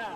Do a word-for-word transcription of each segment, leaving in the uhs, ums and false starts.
nada.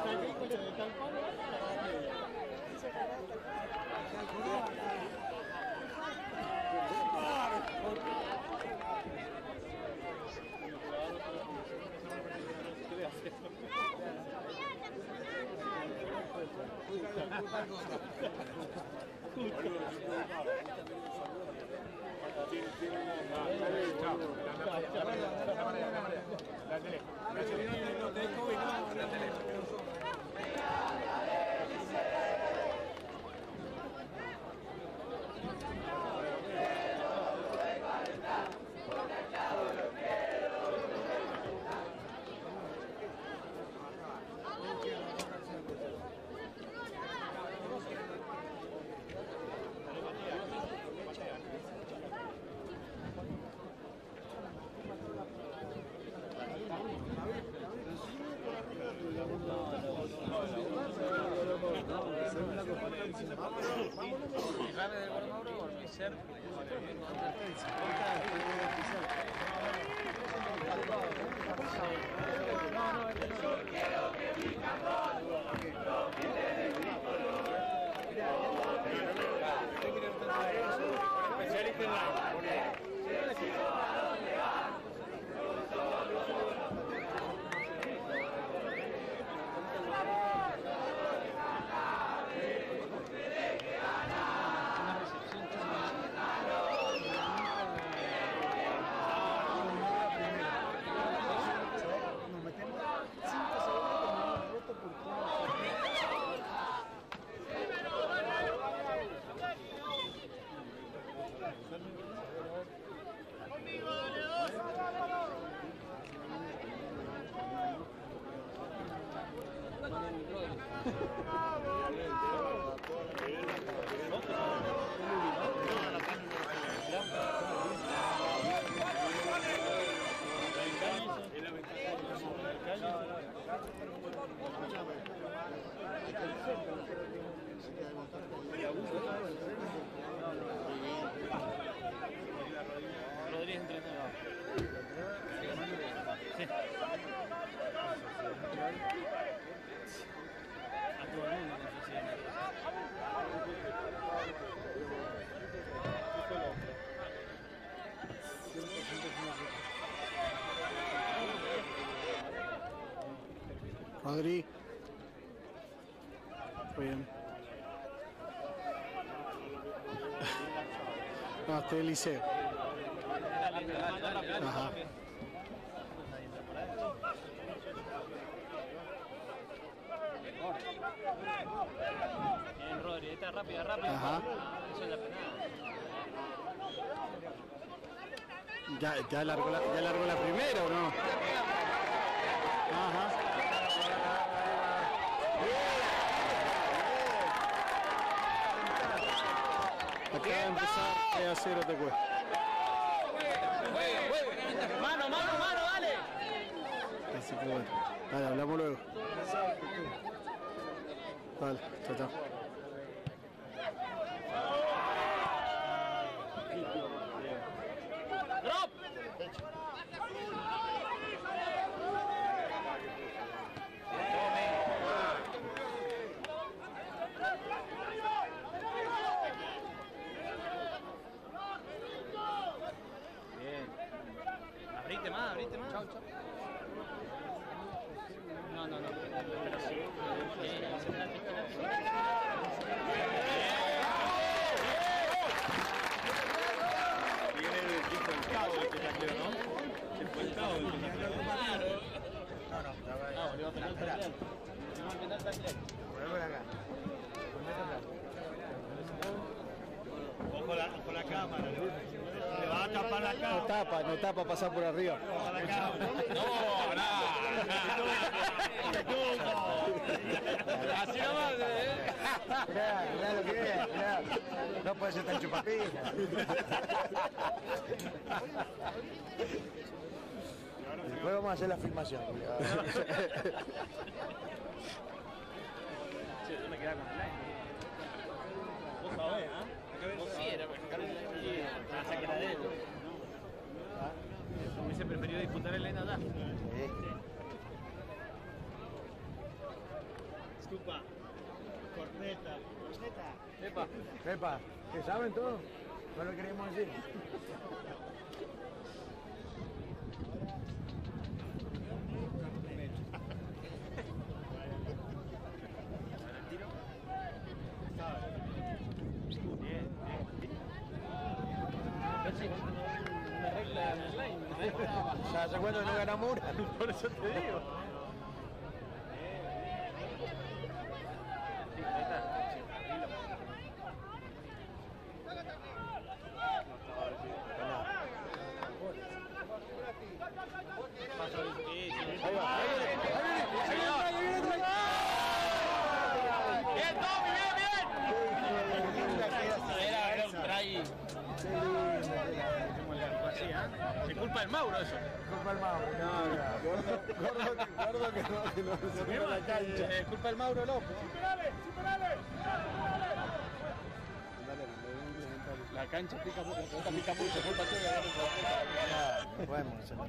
Rame del Bormauro, Ormicer. Yo quiero que mi cajón no quede de mi color. Especialista en la ¿a dónde van? Conmigo, dale dos. Rodríguez entrenador. Sí. A todo el mundo nos hacían. Rodri. Muy bien. No, estoy en liceo. Dale, dale, dale, dale. Ajá. Bien, Rodri, está rápida, rápida. Ajá. Eso es la penal. Ya, ya, largó la, ya largó la primera, ¿o no? Ajá. Acaba de empezar a cero te cuesta. Mano, mano, mano, dale. Así que bueno. Dale, hablamos luego. Vale, chao, chao. Drop. Bien. Abrite más, abrite más. Chau, chau. No, no, no. Pero sí. Bien, espérate, espérate. Viene el tipo del cabo este tacleo, ¿no? Se fue el cabo el tacleo. Claro. No, no, estaba ahí. No, volvió a penal taclear. Volvió a penal taclear. Poneme acá. Poneme acá. Ojo la, ojo la cámara. Le va a tapar la cámara. No tapa, no tapa pasar por arriba. Ojo la cámara. No, nada. Así nomás, ¿eh? Mirá, mirá lo que es, mirá. No puede ser tan chupapija. Después vamos a hacer la filmación. Sí, yo me quedaba con el aire. Vos sabés, ¿ah? Vos sí era, pero hasta que era de él. Hubiese preferido disputar el Lena allá. Sí. chupa. Corneta. Corneta. Epa. Epa, ¿que saben todo? No lo queríamos decir. Una regla en slime. Ya hace cuando no ganamos una. Por eso te digo. Ahí va, ahí viene, ahí viene, ahí viene, ahí viene. ¡Bien, Tommy! ¡Bien, bien! Era, era un try. Es culpa del Mauro eso. Culpa del Mauro. No, no. Gordo, gordo que no, que no se mira la cancha. Es culpa del Mauro López. La cancha pica mucho, la pelota pica mucho, culpa tuya. Bueno, se notó.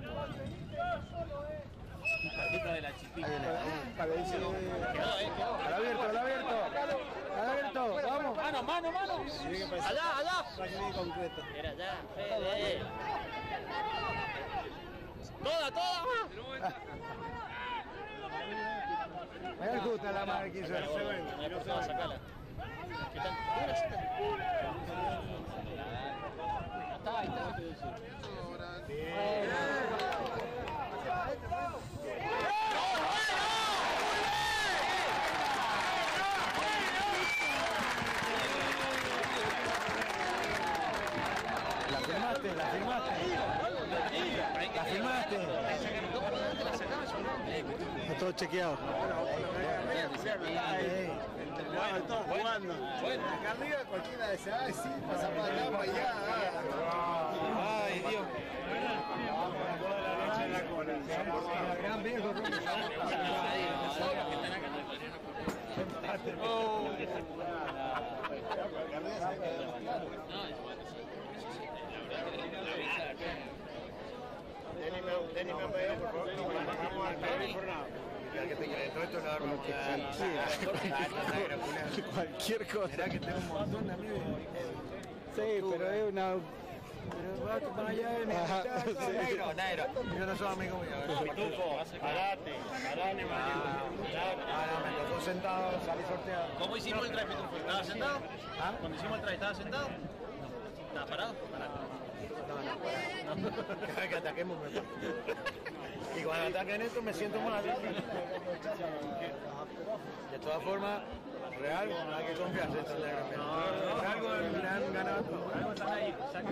Patita de la chipita. Quedó, eh, quedó. al abierto, al abierto. Al abierto, vamos. Mano, mano, mano. Allá, allá. concreto. Era allá, Fede. Toda, toda. Mira el justo la madre que hizo. No hay por sacala. ¿Qué tal? Está, ahí está. La firmaste, la firmaste. La firmaste. Está todo chequeado. Todos jugando. Acá arriba cualquiera dice, ay sí, pasamos acá para allá. Ay, Dios. Gran viejo. Denny me ha pedido, por favor, que vamos al California. Que te crees todo esto lo que Cualquier cosa. Será que tengo un montón de amigos. Sí, pero es una. Pero va a tomar allá en el negro, negro. Yo no soy amigo mío. Pitufo, parate, parate, Ah, no, me tocó sentado, salí sorteado. ¿Cómo hicimos el try, Pitufo? ¿Estabas sentado? ¿Ah? Cuando hicimos el try, ¿estabas sentado? ¿Estabas parado? Parado. Cada que ataquemos me y cuando ataquen esto me siento mal. De todas formas, Real, no hay que confiarse. Algo le han ganado. Algo están ahí.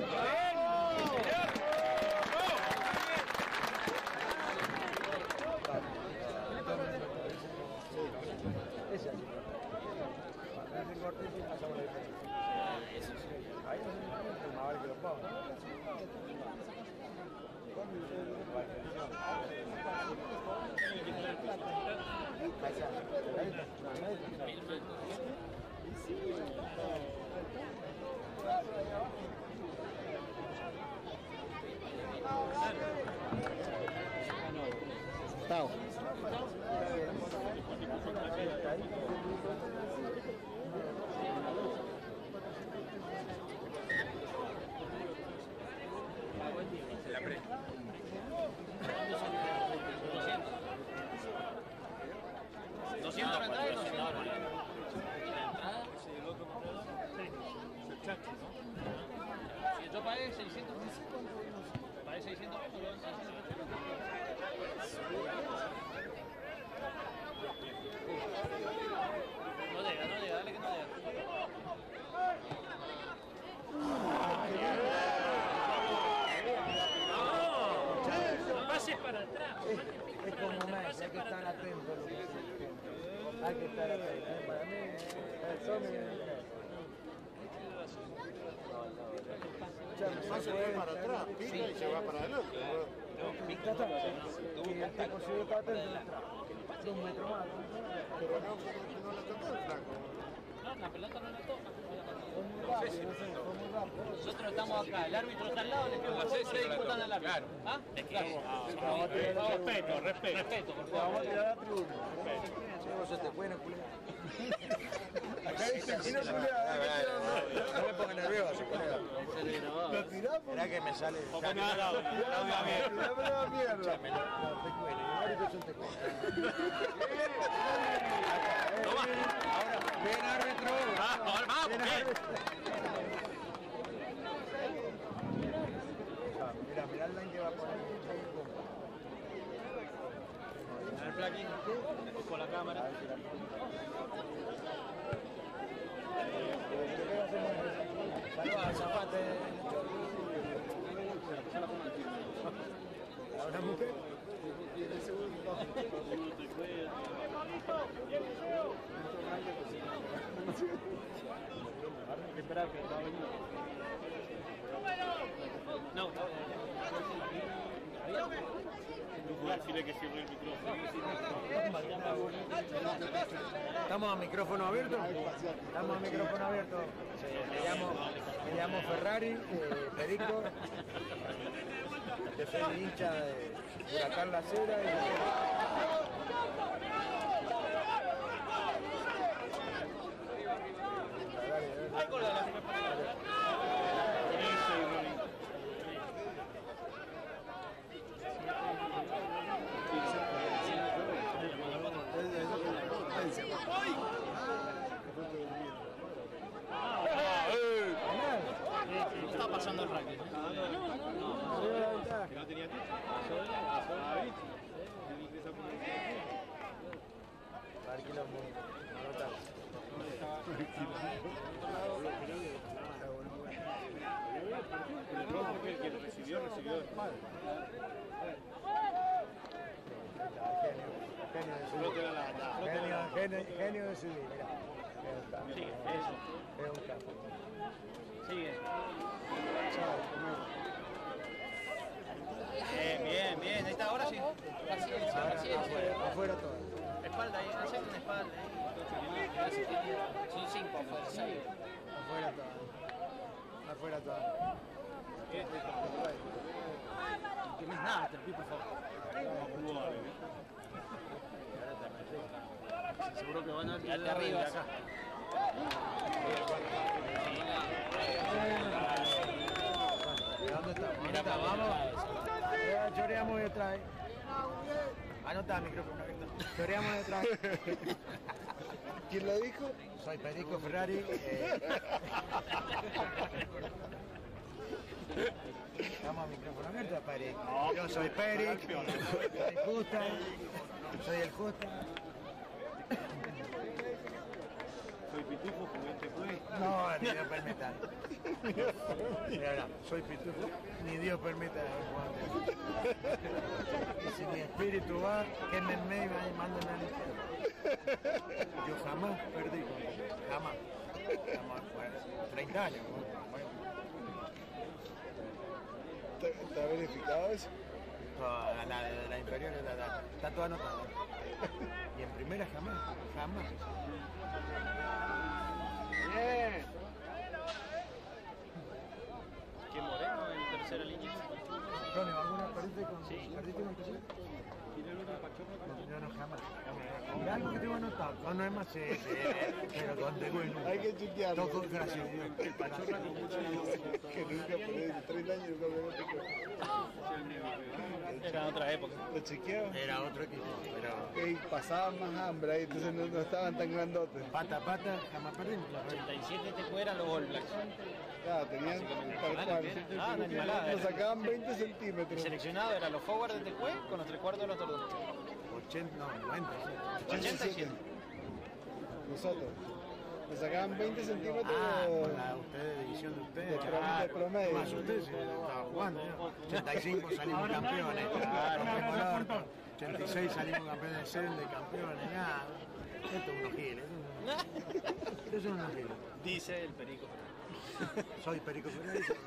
Ese así. Ahí no se más vale que lo pago. Tao. La pre. doscientos la entrada y doscientos la entrada. Si yo pagué seiscientos, pagué seiscientos pesos. No llega, no llega, dale que no llega. No pases para atrás. Es como más, hay que estar atento a lo que se Hay que estar atento. Para mí, el son No se ve para atrás, pica y se va para adelante. Ya está. Y el tipo si está atento, dos metros más. Pero no, no le tocó el flaco. la pelota no la toca. No sé si nosotros estamos acá, el árbitro está al lado, le digo, ustedes se disputan al árbitro. ¿Ah? Claro. Respeto, respeto. Respeto, por Vamos a favor. tirar a la tribuna. No se te cuena, culé. Acá dice aquí no culé. No me pongas nervioso, colega. Lo tiramos. Mirá que me sale. Poco nada, Tirame la mierda. No te cuene, el árbitro es un te cuene. Ahora, ven árbitro. Vamos, vamos, Ven bien. árbitro. Mira, mira el line que va a poner. A ver, Flaqui, con la cámara. Saludos al Zapate. ¿Ahora mujer? Esperar que va a venir. No. Decirle que cierre el micrófono. ¿Estamos a micrófono abierto? Estamos a micrófono abierto. Sí, me, llamo, me llamo Ferrari, eh, Perico. Yo soy hincha de Huracán La Cera. Y... No está pasando el ranking. Que no tenía techo. El rojo que el que lo recibió, recibió de espalda. Genio de Solo te da la... la- Genio, genio, genio de subir, mira. Sí, eso. Es un capo. Sigue. Chao, Bien, bien, bien. Ahí está, ahora sí. Paciencia, ahora paciencia. afuera, afuera todo. Espalda ahí, hacer una espalda ahí. Son cinco afuera, ¿sabes? Afuera todo. Afuera todo. No tienes nada, te lo pido, por favor. Seguro que van a Quédate arriba. de acá. ¿Dónde está? ¿Dónde está? Vamos. Ya choreamos detrás. Anota el micrófono abierto. Choreamos detrás. ¿Quién lo dijo? Soy Perico Ferrari. Eh... Estamos a micrófono abierto, Perico. Yo soy Peric, soy Justa, soy el Justa. Soy pitufo, juguete pues. No, ni Dios permita. Mira, mira, soy pitufo, ni Dios permita. Y si mi espíritu va, que me me y manden al infierno. Yo jamás perdí, jamás. Jamás, bueno, treinta años. Bueno. ¿Está verificado eso? No, la, la, la inferior la, la, está toda anotada. Y en primera jamás, jamás. Bien. ¿Qué Moreno en tercera línea? Tony, ¿alguna perdiste con, Sí. perdiste con tercera? ¿Tiene el otro pachorra? No, yo no jamás. jamás. Algo que tengo anotado. No, no es más, sí, sí, pero donde bueno. Hay que chequearlo. Toco, gracias a Dios. El pachorra con mucha Que nunca perdí, treinta años nunca me tocó. Era otra época. ¿Lo chequeó? Era otro equipo, pero Ey, pasaban más hambre ahí, entonces no, no estaban tan grandotes. pata a pata jamás perdimos. ochenta y siete te fueran los All Blacks. Claro, tenían tal cual. Ah, una animalada. Nos sacaban veinte El centímetros. seleccionado eran los forwards de Tecue con los tres cuartos de los tordos. ochenta, no, noventa. Sí. ochenta y siete. Nosotros. Nos sacaban veinte centímetros. Ah, con la ustedes, división de ustedes. De promedio, de promedio. Más ustedes, sí, estaba jugando. ¿no? ochenta y cinco salimos campeones. Claro, ochenta y seis salimos campeones de Cel, de campeones, nada. Esto es unos giles. Esto son unos giles. Dice el Perico. Soy Perico Ferrari. Se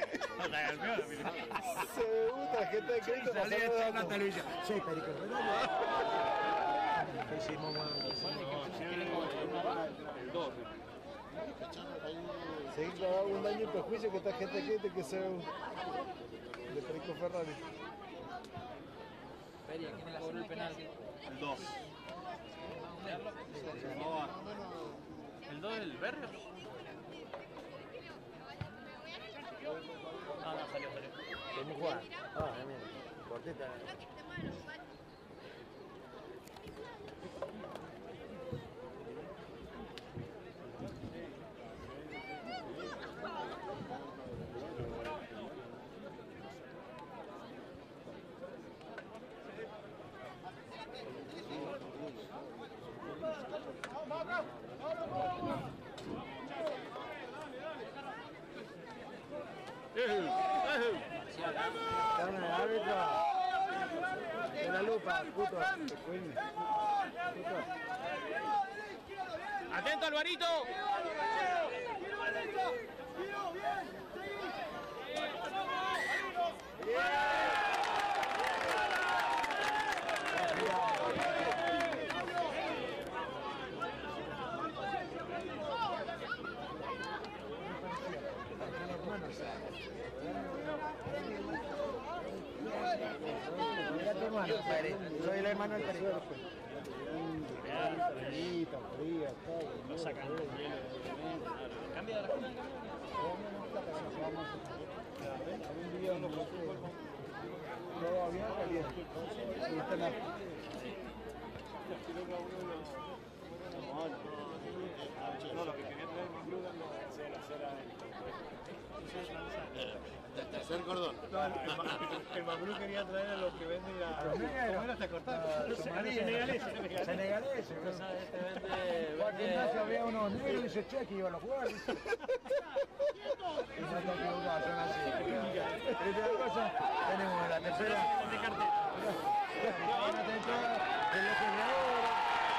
gusta, gente de crédito. Salí pasaba en la datos. televisión. Soy Perico Ferrari. ¿Qué hicimos, bueno? El dos. Seguir clavado un daño y perjuicio que esta gente aquí te que sea un de Perico Ferrari. Feria, ¿quién le cobró el penal? El dos. ¿Cómo va? ¿El dos del Berrio? Ah, no, salió, salió. ¿Cómo juega? Ah, mira, cortita. Dame, árbitro. De la lupa, puto. ¡Atento, Alvarito! Mira tu hermano, soy el hermano del Perico. Fría, fría, todo. Lo sacan del hielo. Cambia de la jugada. Un día no no había caliente. Y está la... No, lo que quería traer más blue no hacer hacer Tercer cordón. No, el Mambrú quería traer a los que venden a los negros hasta cortar. Senegaleses. Senegaleses. Este vende... Gimnasio había unos negros y dice, che, que iban a jugar. Y no te equivocas, son así. ¿Y otra cosa? Tenemos la tercera. De cartel. Una temporada de los generadores.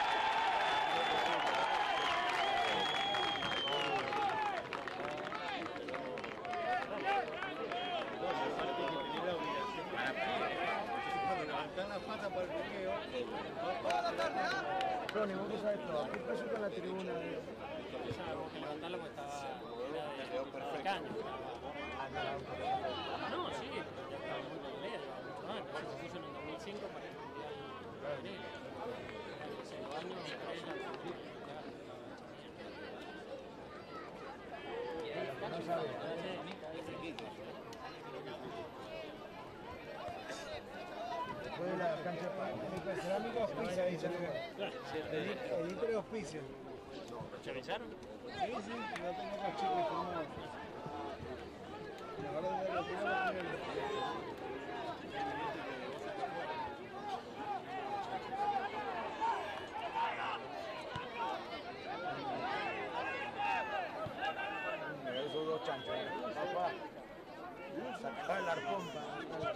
Levantar la pata para el buqueo. Ronnie, vos qué sabes todo. ¿Qué pasó con la tribuna? Empezábamos a levantarla porque estaba era de caña. No, sí, pero ya estaba muy completa, mucho antes. Se puso en el dos mil cinco para el Mundial Juvenil. Hace dos años, tres años. No sabía. Después de la cancha de cerámica, auspicia, dice el Editor auspicia. ¿Se avisaron? Sí, sí, yo tengo los chicos firmados. La verdad es que lo primero Mira, esos dos chanchos, papá. Sacar el arpón para...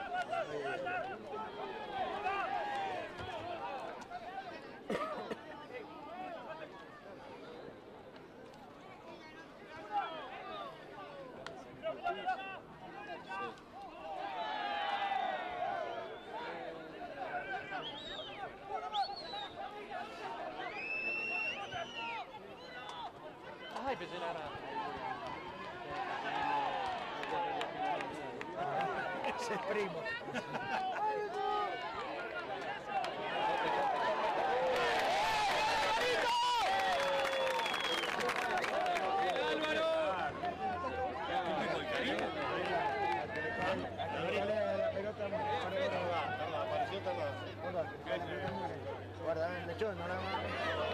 Ay, pensé la rara. Ese es primo. Guarda, el lechón, no la más.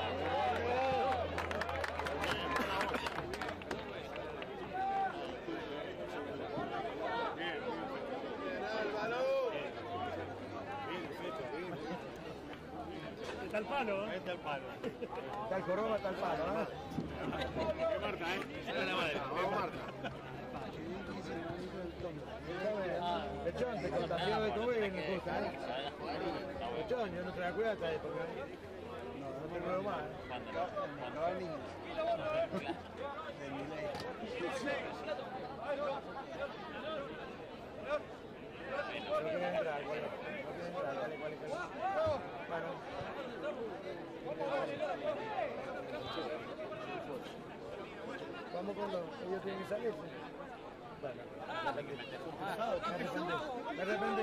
Está el palo, ¿eh? Está el palo. Está el coroba, está el palo, ¿eh? Qué Marta, ¿eh? Esa es la madre. Qué Marta. Lechón, te contagió de tu vida, me gusta, ¿eh? Lechón, yo no te la cuido hasta ahí, porque... No, no te ruego más, ¿eh? Cuando va el niño. De mi ley. No quieren entrar, ¿cuál es? No quieren entrar, dale, ¿cuál es? Bueno. vamos con los, ellos tienen que salir. Bueno, de repente, de repente.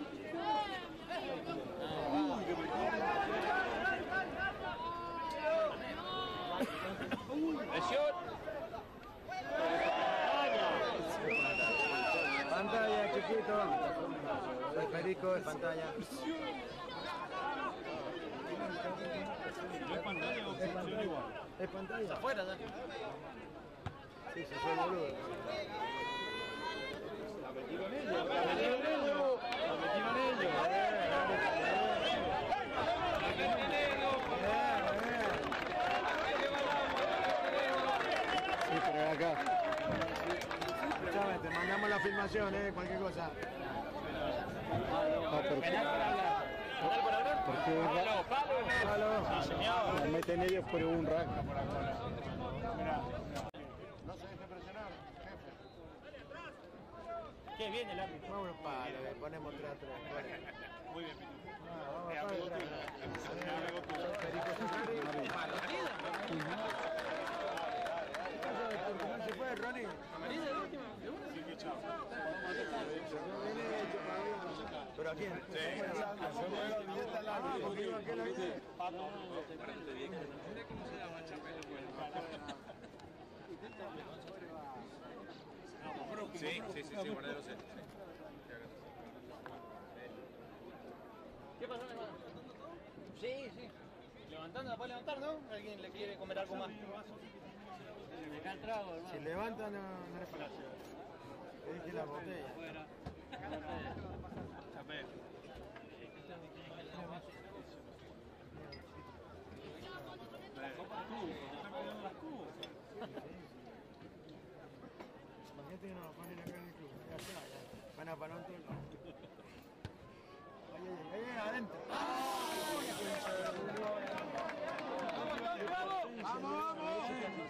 Presión. Pantalla, chiquito. El perico de pantalla. ¿No es pantalla o funciona igual? Es pantalla. Afuera, ¿no? Sí, se soy boludo. La metí con ellos, la metí con ellos. La metí con ellos. Sí, pero acá. Escuchame, te mandamos la filmación, eh, cualquier cosa. Ah, ¿por qué? Porque un rack. Palo. La meten ellos por un rack. No se deje presionar, jefe. Qué bien el árbitro. Vamos los palos, le ponemos tres a tres. Muy bien, Pito. Vamos a ¿No se fue, Ronnie? ¿Pero a quién? Sí, sí, sí, sí, guardé los centros. ¿Qué pasó, hermano? Sí, sí. Levantando, la puede levantar, ¿no? ¿Alguien le quiere comer algo más? Acá el trago, hermano. Si levanta, no, no le pasa. Le dije la botella. Chapé. La copa de cubo, no están cuidando las cubos. Imagínate que nos ponen acá en el club. Ya está, ya. Van a parar todo el lado. Ay, ay, ay, ay, adentro. ¡Vamos, vamos!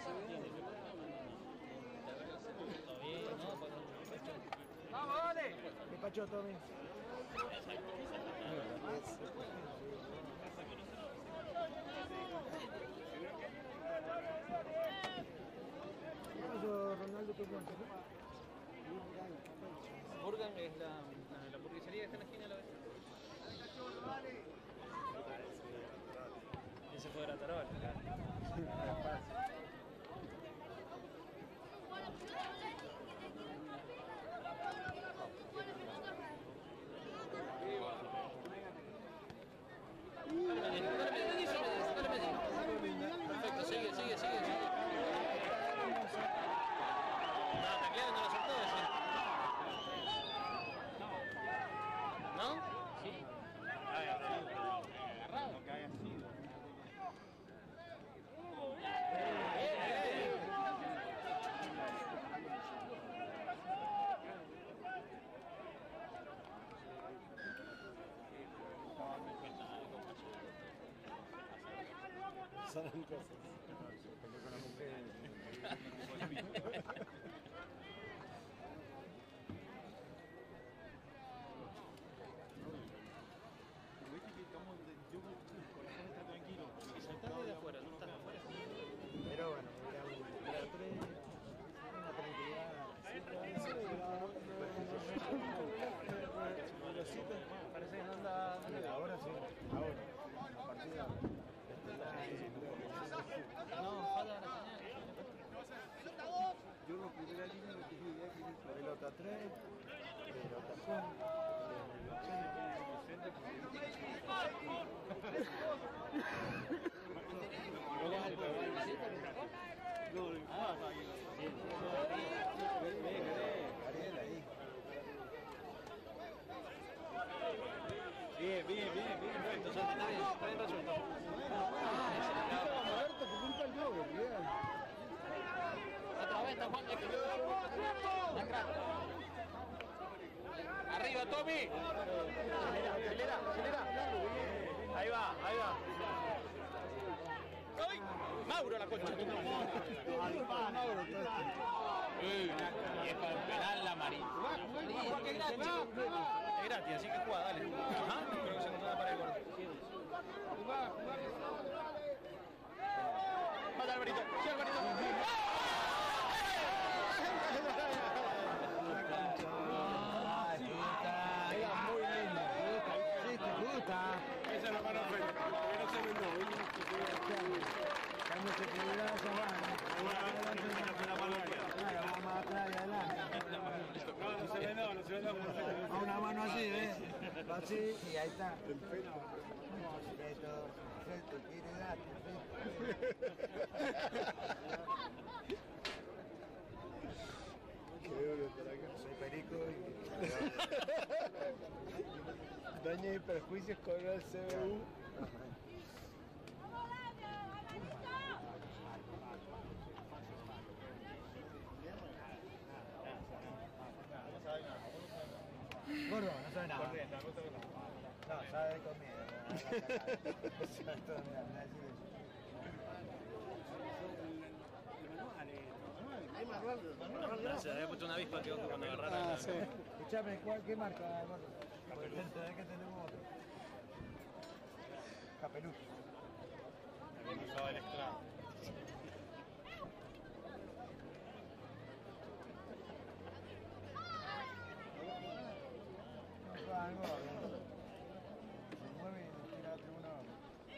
¡Vamos, dale! ¿Qué pacho, Tommy? ¿Qué pasó, Ronaldo? ¿Qué pasa? Burgan es la, la, la hamburguesería que está en la esquina de la vez. Ese fue Gratarol. Perfecto, sigue, sigue, sigue, sigue. No, tacleado no lo soltó ese. ¿No? Sí. Agarrado. Lo que haya sido. Son cosas. Saltando de afuera, no estás afuera. Pero bueno, era un era tres, una tranquilidad. Parece que no anda. Ahora sí, ahora. La partida. No, falta la señal. Yo la primera línea no tenía idea que era pelota tres, pelota cuatro. Bien, bien, bien, bien. Perfecto, Santi, está bien, está bien resuelto. Otra vez está Juan. Arriba, Tommy. Acelera, acelera. Ahí va, ahí va. ¡Ay! Mauro la concha. Y es para el penal la Marín. Es gratis, así que juega, dale. Ajá, creo que se encontró la pared gorda. Mata Alvarito, sí Alvarito. ¡Ah! está. Esa es la mano frente, porque no se vendó. Cuando se equilibra esa mano, vamos atrás y adelante. No, no se vendó, no se vendó. A una mano así, ¿ves? Así y ahí está. Soy perico y... Daños y perjuicios con el C B U. Gordo, no sabe nada. No, sabe de comida. Sabe todo, mira, mira, así Se había puesto una avispa que ojo cuando agarraron. Ah, sí. Escuchame, ¿cuál, ¿qué marca, Gordo? Porque entendés que tenemos otro. Capeluz. Usaba el extra. No, algo, se mueve y nos tira a la tribuna abajo.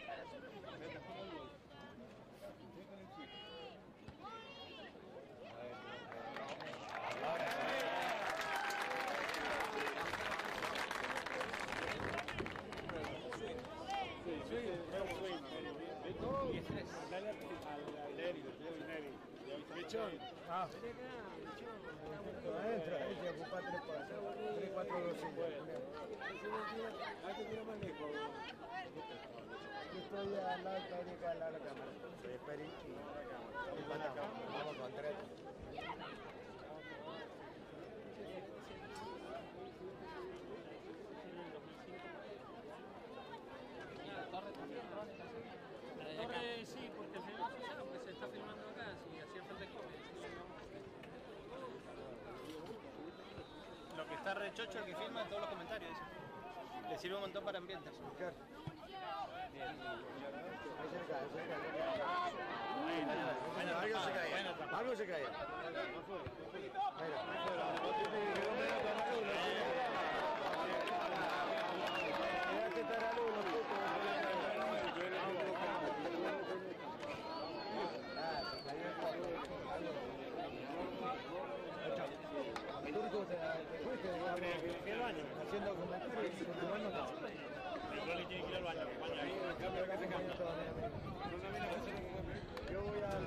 Ah, adentro, ahí te ocupa tres cuatro dos cinco. Yo estoy al lado de Peri, acá al lado de la cámara. Soy Peri y empatamos. Vamos con tres. Torre sí, porque al final se sabe que se está filmando acá, si hacía falta copia. Lo que está re chocho el que filma en todos los comentarios, dice. Le sirve un montón para ambientes. Ahí se cae, se cae. Algo se cae. Algo se cae. El turco te fuiste, haciendo comentarios y continuando. El Rolly tiene que ir al baño. Ahí, el cambio acá se cambia. Yo voy al...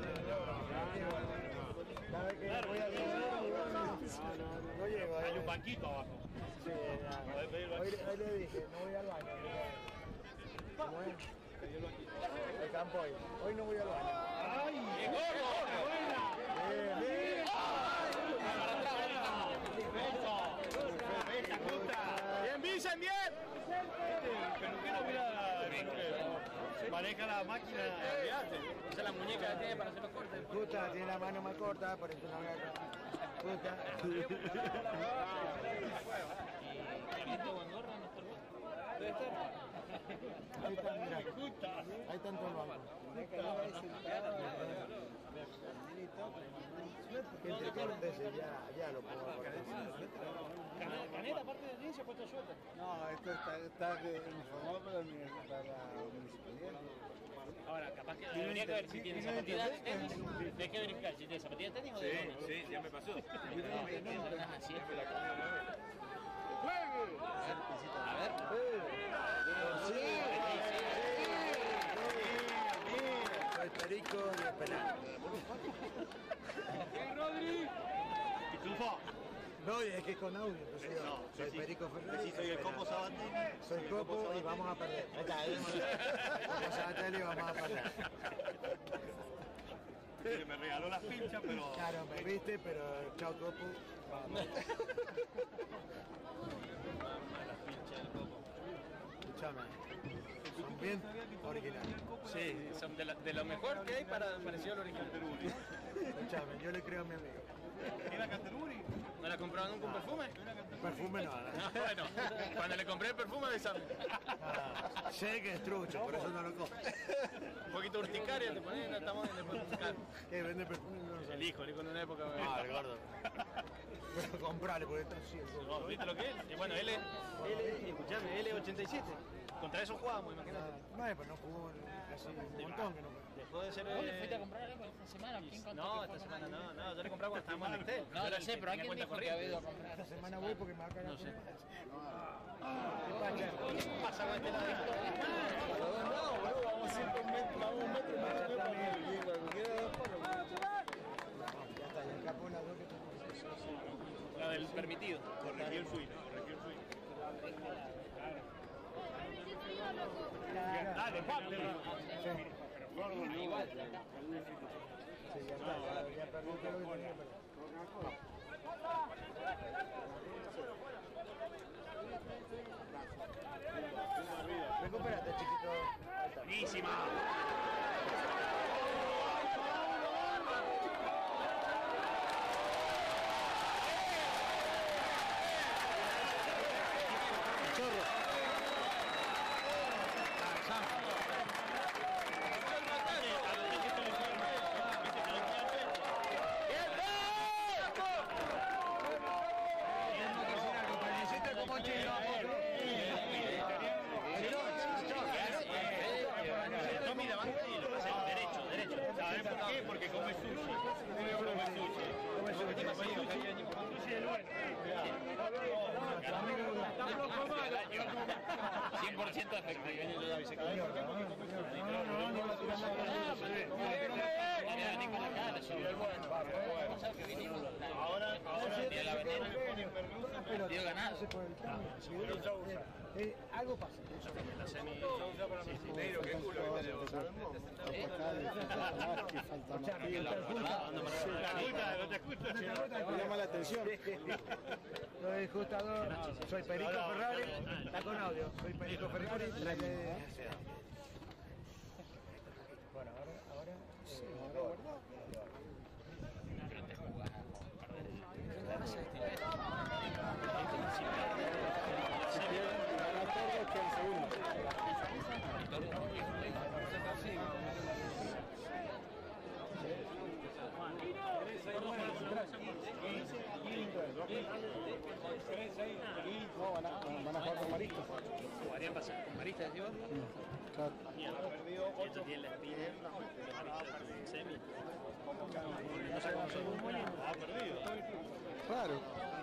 Cada vez que voy al... No llego. Hay un banquito abajo. Sí, hoy, hoy le dije, no voy al baño. ¿Cómo es? El campo hoy. Hoy no voy al baño. ¡Ay! ¡Qué gordo! ¡Buena! Bien, bien. ¡Bien, Vicen, bien! El peluquero mira el peluquero. Maneja la máquina de arte. Esa es la muñeca que tiene para hacer los cortes. Justa, tiene la mano más corta, por eso no agarra. Justa. Debe estar. Ahí está, mira. Ahí están todos los bancos. Entre cortes ya, ya lo puedo acordar. Caneta, aparte de mí, se ha puesto suelta. No, esto está, está uniformado para la municipalidad. Ahora, capaz que habría que ver si tiene zapatillas de tenis. Hay que verificar si tiene zapatillas de tenis o de gomas. Sí, sí, ya me pasó. Así es. A ver. Sí, soy perico y el penal. Rodri! ¡Triunfó! No, es que es con audio. Pues yo, No, soy sí, Perico Ferrer. Sí, soy el Copo Sabatini. Soy Copo y vamos a perder. Ahí está, ahí Copo Sabatini y vamos a perder. Sí, me regaló las pinchas, pero... Claro, me viste, pero chao Copo. Vamos. Escúchame. Son bien originales. Sí, son de, la, de lo mejor que hay para parecido al original. Escúchame, yo le creo a mi amigo. ¿Era Canterbury? ¿No la compraron nunca un perfume? Perfume no, no. Ah, bueno, cuando le compré el perfume avisame. Ah, sé que es trucho, por eso no lo compro. Un poquito de urticaria, te ponen, estamos en el buscar. ¿Qué vende perfume? No lo sé. El hijo, el hijo en una época. Ah, el gordo. Pero comprale, porque está así. No, ¿viste lo que es? Y bueno, él es, él es, escuchame, él es ochenta y siete. Contra eso jugábamos, imagínate. Bueno, pues no jugó casi un montón que no. Dejó de ser. ¿Vos le fuiste a comprar algo esta semana? ¿Quién contó No, que esta fue semana con no, alguien? no, yo le compraba cuando estábamos en Excel. No, lo sé, pero alguien dijo que había ido a comprar. Esta semana voy porque me va a cagar. No sé. ¿Qué pasa? ¿Qué pasa con este lado? No, boludo, vamos a un metro, vamos un metro y medio para el Ya está, ya escapó la dos que tenemos. La del permitido. Corrigió el suyo, corrigió el suyo. Dale, papi. Igual. Sí, ya está, ya, ya perdí todo lo que tenía que perder. Recupérate, chiquito. Buenísima. ¿Sabes por qué? Porque come sushi. Come sushi. Come sushi. Come sushi. Sushi del bueno. cien por ciento efectivo. Ahora, ahora tiene la veneno. Dio ganado. Eh, algo pasa. La semi. negro, qué culo que tenemos. No te escucho. Me llama la atención. Lo del ajustador, soy Perico Ferrari, está con audio, soy Perico Ferrari. Bueno, ahora, ahora, sí, ahora guardado. Pero te jugás a perder. que el segundo. No, van a, van a jugar con Maristas. Jugarían con Maristas, decís vos. Claro. Perdido ocho. Tiene la espina. Semi. No sé cómo se ha perdido. Claro.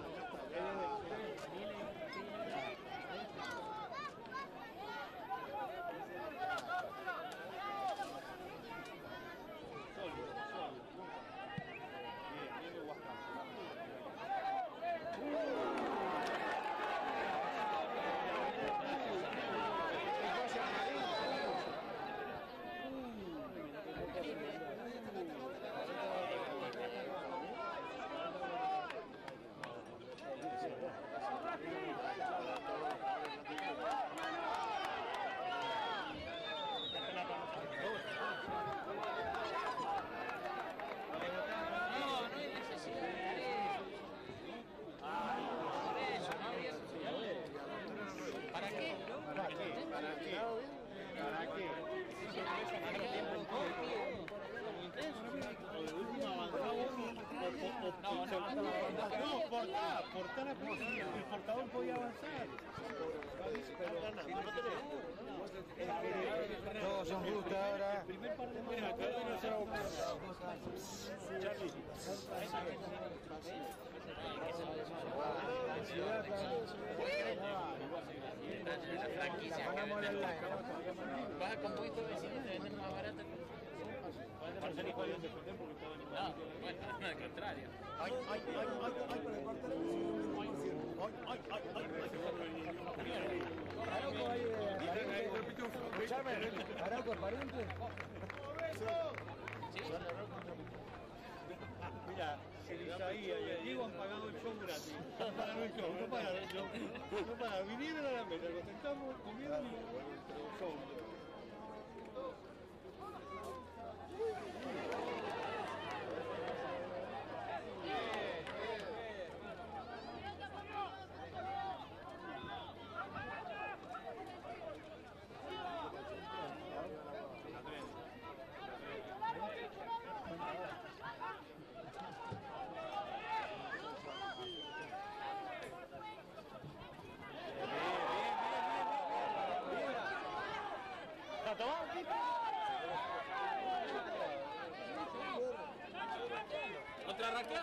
No, portar, portar el portador podía avanzar. Todos son justos ahora. Primer parte mira, cada uno se va a buscar. Charlie. La franquicia que venden. Vas a compuesto vecino te venden más barato. Marcelo igual de defender porque estaba en No, bueno, no, al contrario. Ay, ay, ay, ay, ay, para el cuarto. Ay, ay, ay, ay, Arauco ahí de pariente. Escuchame, Arauco es pariente. Mira, el Isaías y el Diego han pagado el show gratis. Pagaron el show, no pagaron el show. No pagaron, vinieron a la mesa, lo sentamos, comieron y show. ¿Otra raquia?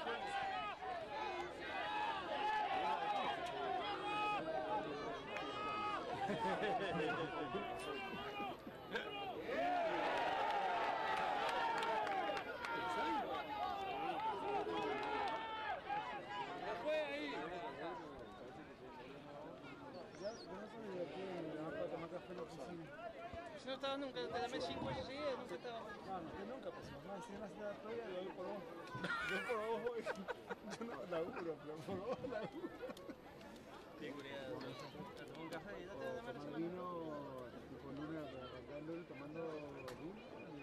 Si no estaba nunca, te llamé cinco veces seguidas, nunca estaba. No, no, que nunca pasó. No, si no se da todavía, yo voy por vos. Yo por vos voy. Yo no laburo, pero por vos laburo. Qué curioso. Tomó un café y ya te llamé la semana. Vino, tipo lunes, arrancando y tomando vino.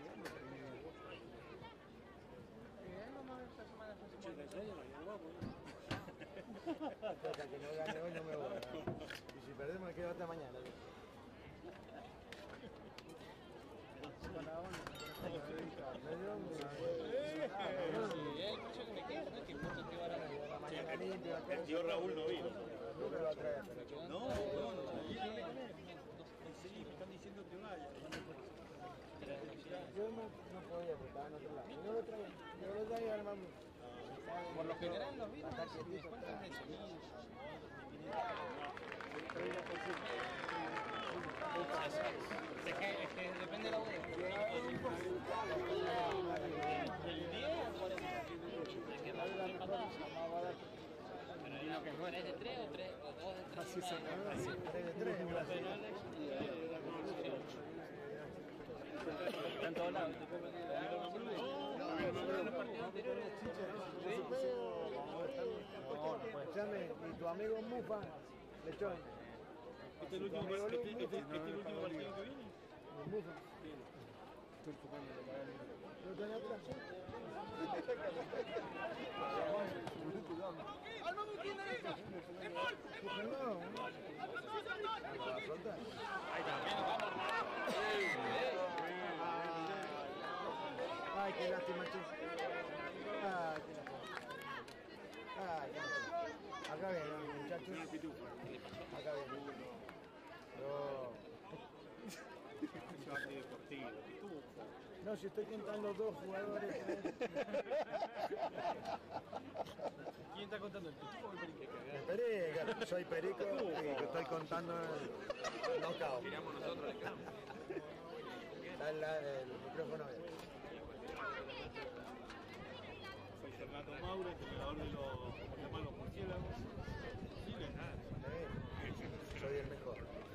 Hasta que no gane hoy no me voy. Y si perdemos me quedo hasta mañana. El tío Raúl no vino. No, No, no, no. Sí, me están diciendo que vaya. yo no, no podía porque estaba en otro lado. Yo lo traigo, yo lo traigo hermano. Por lo general los vinos se descuentan de sonidos. Es que, es que depende de la bodega. Del diez al cuarenta. Es que va a dar patada. Pero el vino que es bueno. ¿tres de tres o tres o dos de tres? Así es, tres de tres. Está en todos lados. Y tu amigo Mufa, lechón. Este es el último partido que viene. Mufa. ¿No tenés otra? Ay, qué lástima, che. Ay, qué lástima. Ay, acá viene, muchachos. Acá viene. No. No, si estoy contando dos jugadores. ¿Quién está contando el Pitufo o el Perico? El Perico, soy Perico y que estoy contando el knockout. Tiramos nosotros el campo. Está el, el micrófono bien. Soy Fernando Maure, entrenador de los, ¿cómo se llaman los murciélagos? Chile. Sí, soy el mejor.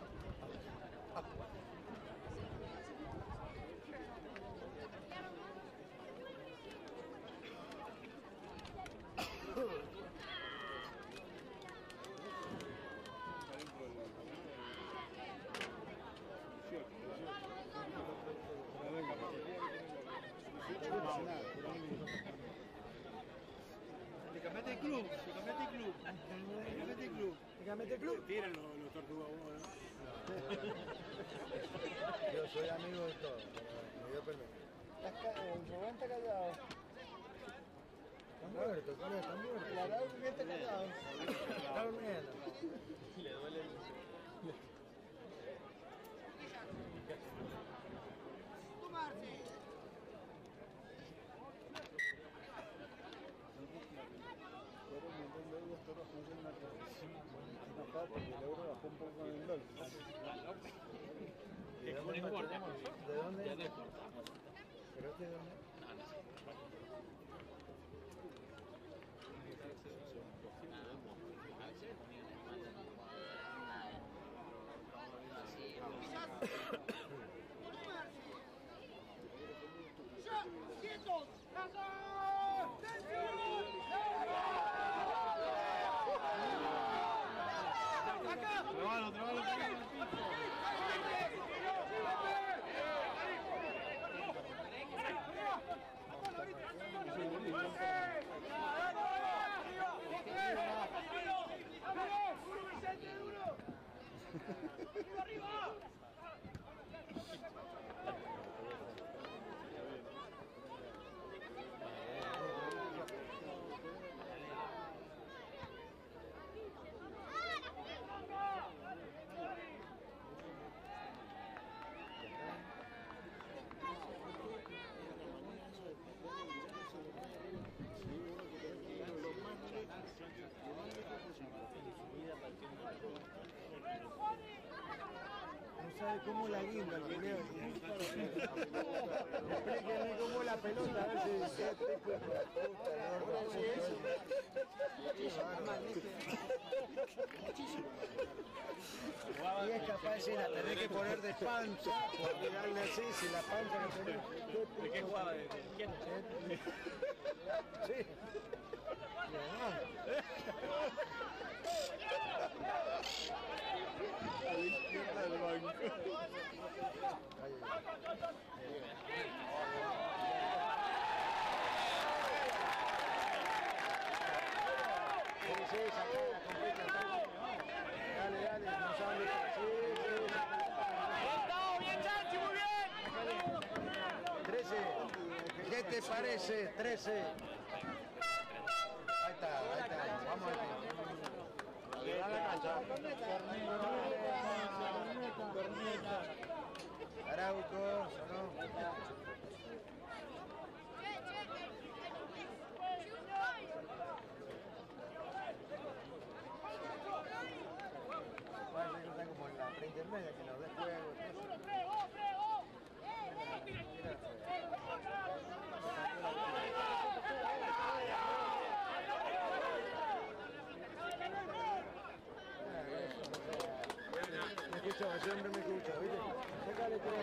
Te cambiaste el club, te cambiaste el club, te cambiaste el club. ¿Te cambiaste el club? Tiran los, los tortugas uno, ¿no? Yo soy amigo de todos, pero me dio permiso. El Rubén está callado. Está muerto, ¿cuál es? Está muerto. La verdad es que está callado. Está durmiendo. Le duele el... ¿De dónde? ¿De dónde? ¿Pero de dónde? ¡Quietos! Trabalo, trabalo, trabalo. sabe cómo la guinda el video. Explíquenme cómo la pelota, a ver si... Y es capaz de la tenés que poner de pancha, porque darle así, si la pancha no tenés... ¿De qué jugaba? ¿De quién? Sí. Dale, dale, no saben de trece. ¿Qué te parece? trece. Ahí está, ahí está. Vamos a ver. A la cancha. Arauco, sonó. Parece que está como en la preintermedia, que nos dé juego. Me escucha, siempre me escucha, ¿viste? Sácale tres.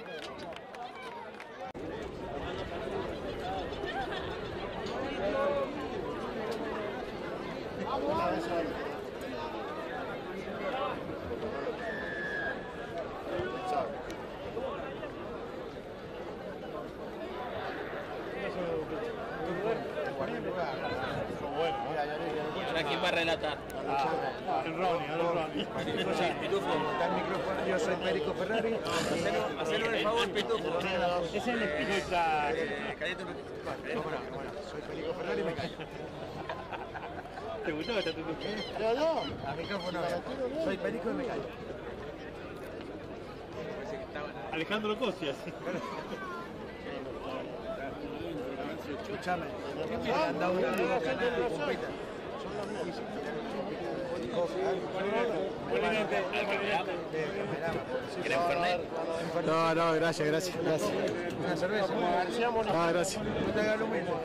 ¿Ahora quién va a relatar? El Ronnie, ahora el Ronnie. Yo soy Perico Ferrari. Hacelo el favor, Pitufo. Ese es el espíritu. Cállate un ratito. Bueno, bueno, soy Perico Ferrari y me callo. ¿Te gustó esta tutu? Yo, yo. A micrófono. Soy Perico y me callo. Alejandro Cosias. Escuchame. ¿Quién me han dado un amigo canal de compita? Son los mismos. ¿Querés Fernet? No, no, gracias, gracias, gracias. Una cerveza. No, gracias. No te hagas lo mismo.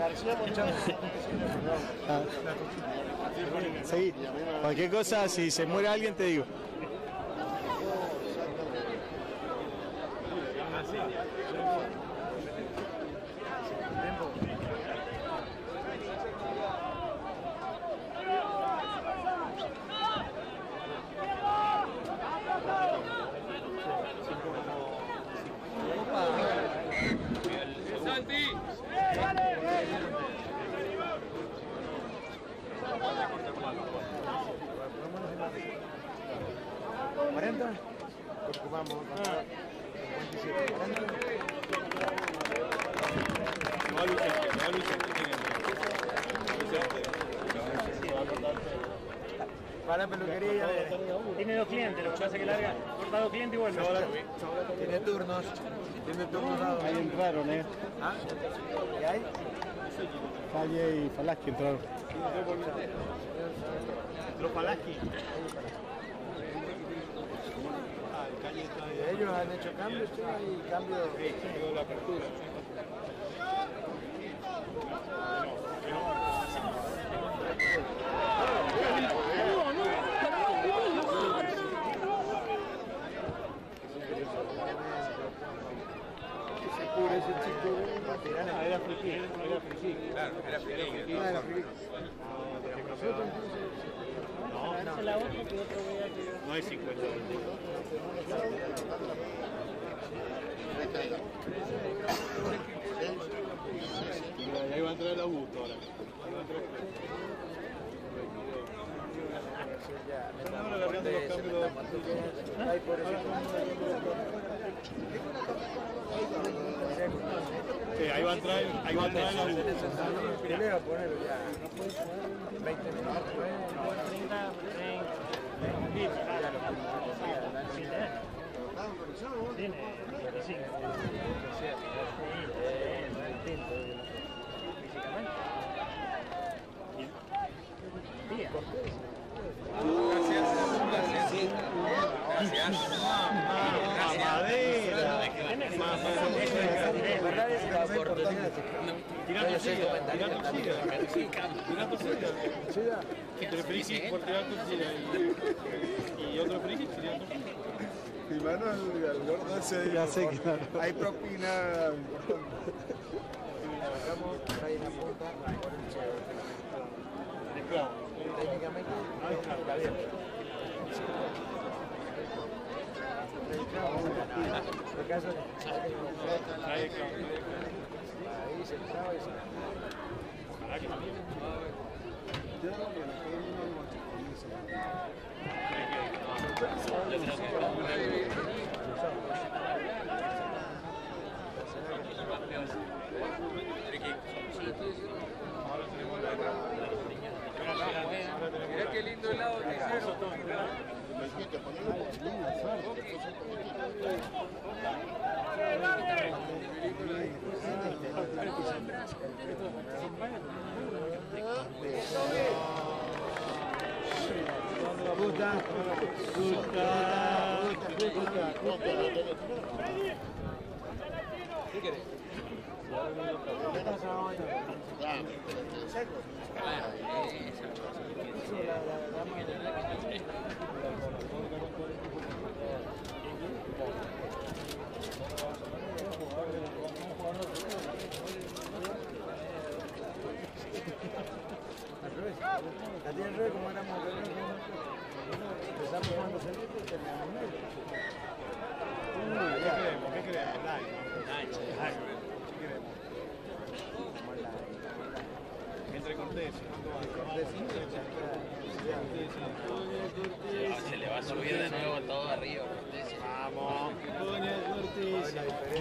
Ah. Seguí. Cualquier cosa, si se muere alguien, te digo. cuarenta, porque vamos a cincuenta y siete, cuarenta. No va Luis, no va Luis. Para la peluquería. Tiene dos clientes, lo que pasa es que larga, corta dos clientes y bueno. Tiene turnos. Tiene turnos dados. Ahí entraron, ¿eh? ¿Ah? ¿Qué hay? Falle y Falaschi entraron. Entró Palaski. Ellos han hecho cambios, sí, hay cambios. De la apertura. Ese chico Ah, era friki, era friki. Claro, era friki. no era friki. No, no hay cincuenta. Y ahí va a entrar el Augusto ahora. Ahí va a entrar. Están ahora agarrando los cambios. Ay, por eso. Sí, ahí va a entrar, ahí va a entrar el Augusto. Primero ponerlo ya. veinte minutos. treinta, treinta, tiene veinticinco. No es distinto físicamente. Bien. Gracias. Gracias. Gracias. Mamadera. Tirá tu silla, tirá tu silla. Tirá tu silla. Entre friki, por tirar tu silla y, y otro friki, tirá tu silla. Mi mano al gordo ese. Ya sé, claro. Hay propina importante. Trabajamos ahí en la punta por el cheo. Técnicamente está bien. De caso, Ahí, claro. ahí se estaba y se Mirá qué lindo helado que hicieron. Puta, puta, puta, puta. ¿Qué querés? La tienen re como éramos de empezamos jugando centrito y terminamos medio. ¿Qué queremos? ¿Qué queremos? Like. Entre Cortés. Se le va a subir de nuevo todo arriba. Vamos. Cortés.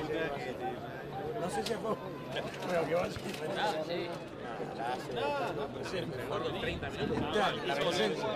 No sé si fue. Pero que va a ser. Ah, sí. No, no, pero sí, mejor los treinta minutos. La presencia.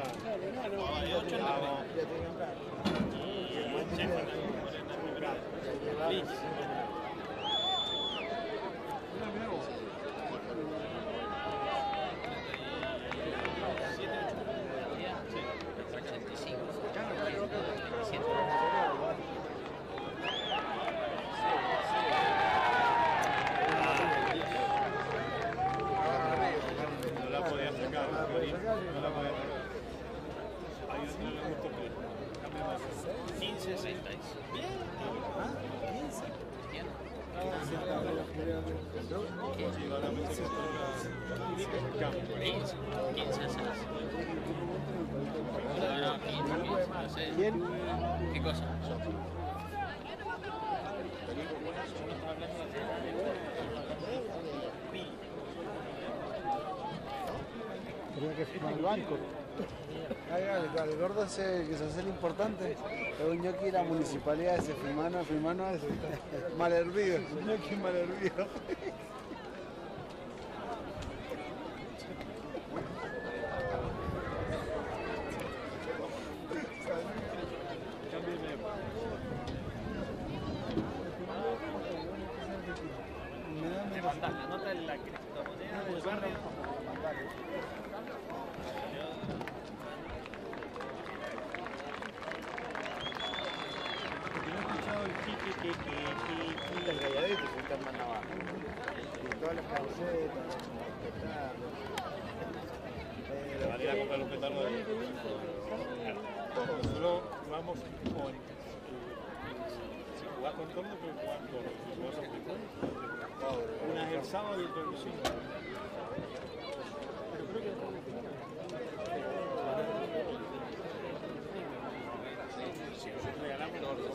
quince sesenta y seis. Bien. quince seis. ¿Quién? ¿Qué cosa? Tenía que firmar el banco. El gordo ese que se hace el importante. Según yo que la municipalidad ese firmano, firmano es mal hervido. Según yo que mal hervido. Me mandás la nota de la criptomoneda del barrio. El galladito se está más abajo. Y todas las camisetas, Le van a ir a comprar los petardos de nosotros vamos con. Si jugás con torno, pero jugás con. Si jugás a fútbol, una es el sábado y otra el domingo. Pero creo que si nosotros regalamos, no, no,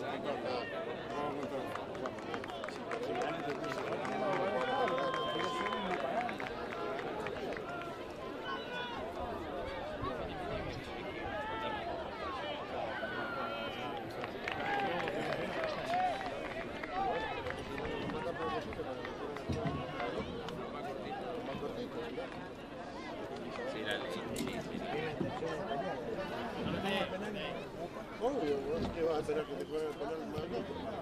Obvio, ¿qué vas a esperar que te puedan poner el mano?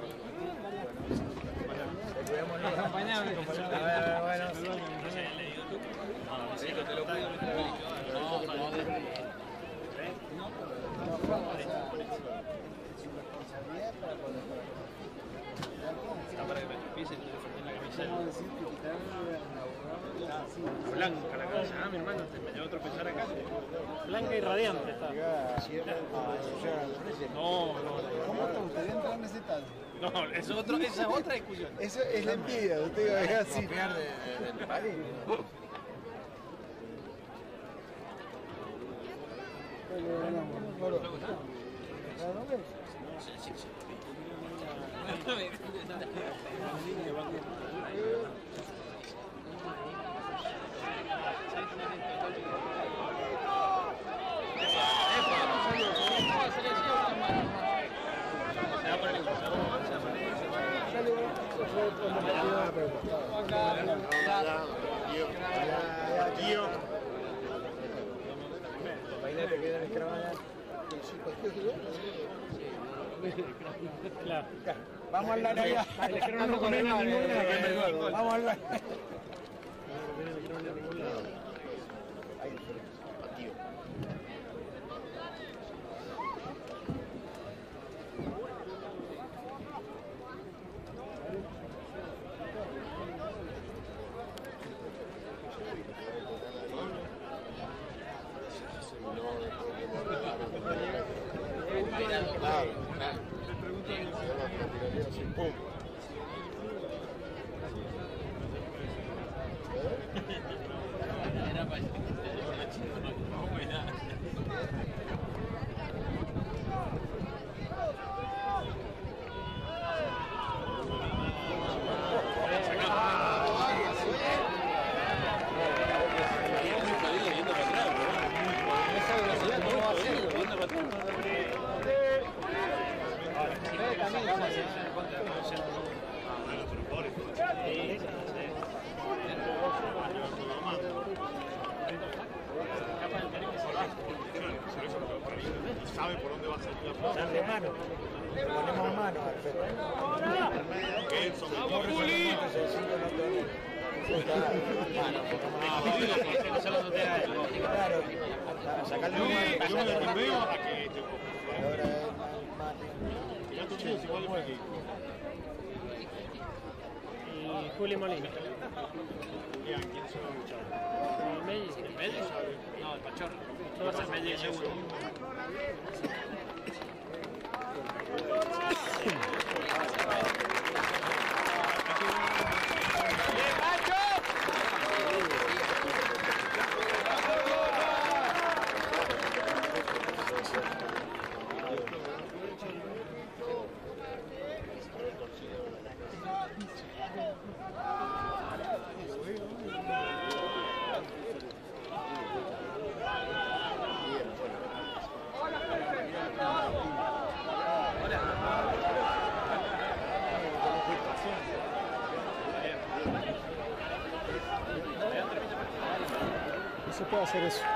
Acompañame. A ver, bueno. Sí, que te lo cuido. No, no, Está para que me empiece y te en la cabeza. Vamos a decir que quitarle la Blanca la casa, ah, mi hermano, te me llevo a tropezar acá. Blanca y radiante está. No, no, ¿Cómo está usted? ¿Entra en ese tal? no, no, es otro, esa es otra discusión. Eso es la envidia, usted es así. Copiar de, de, del país. Vamos a hablar allá. No con él ningún lado. Vamos a hablar. Sabe por dónde va a salir la pelota. Darle mano. Le ponemos mano al Fede. ¿Qué son? Corre solamente el cinco no te mano. Claro. Sacarle un mano. Yo me lo veo a que te Ahora es mate. ya tú tienes igual de aquí. Y Juli Molina. Bien, ¿quién se va a luchar? El Melli. ¿El medio? No, el Pachorro. No va a ser Melli el segundo. No se puede hacer eso.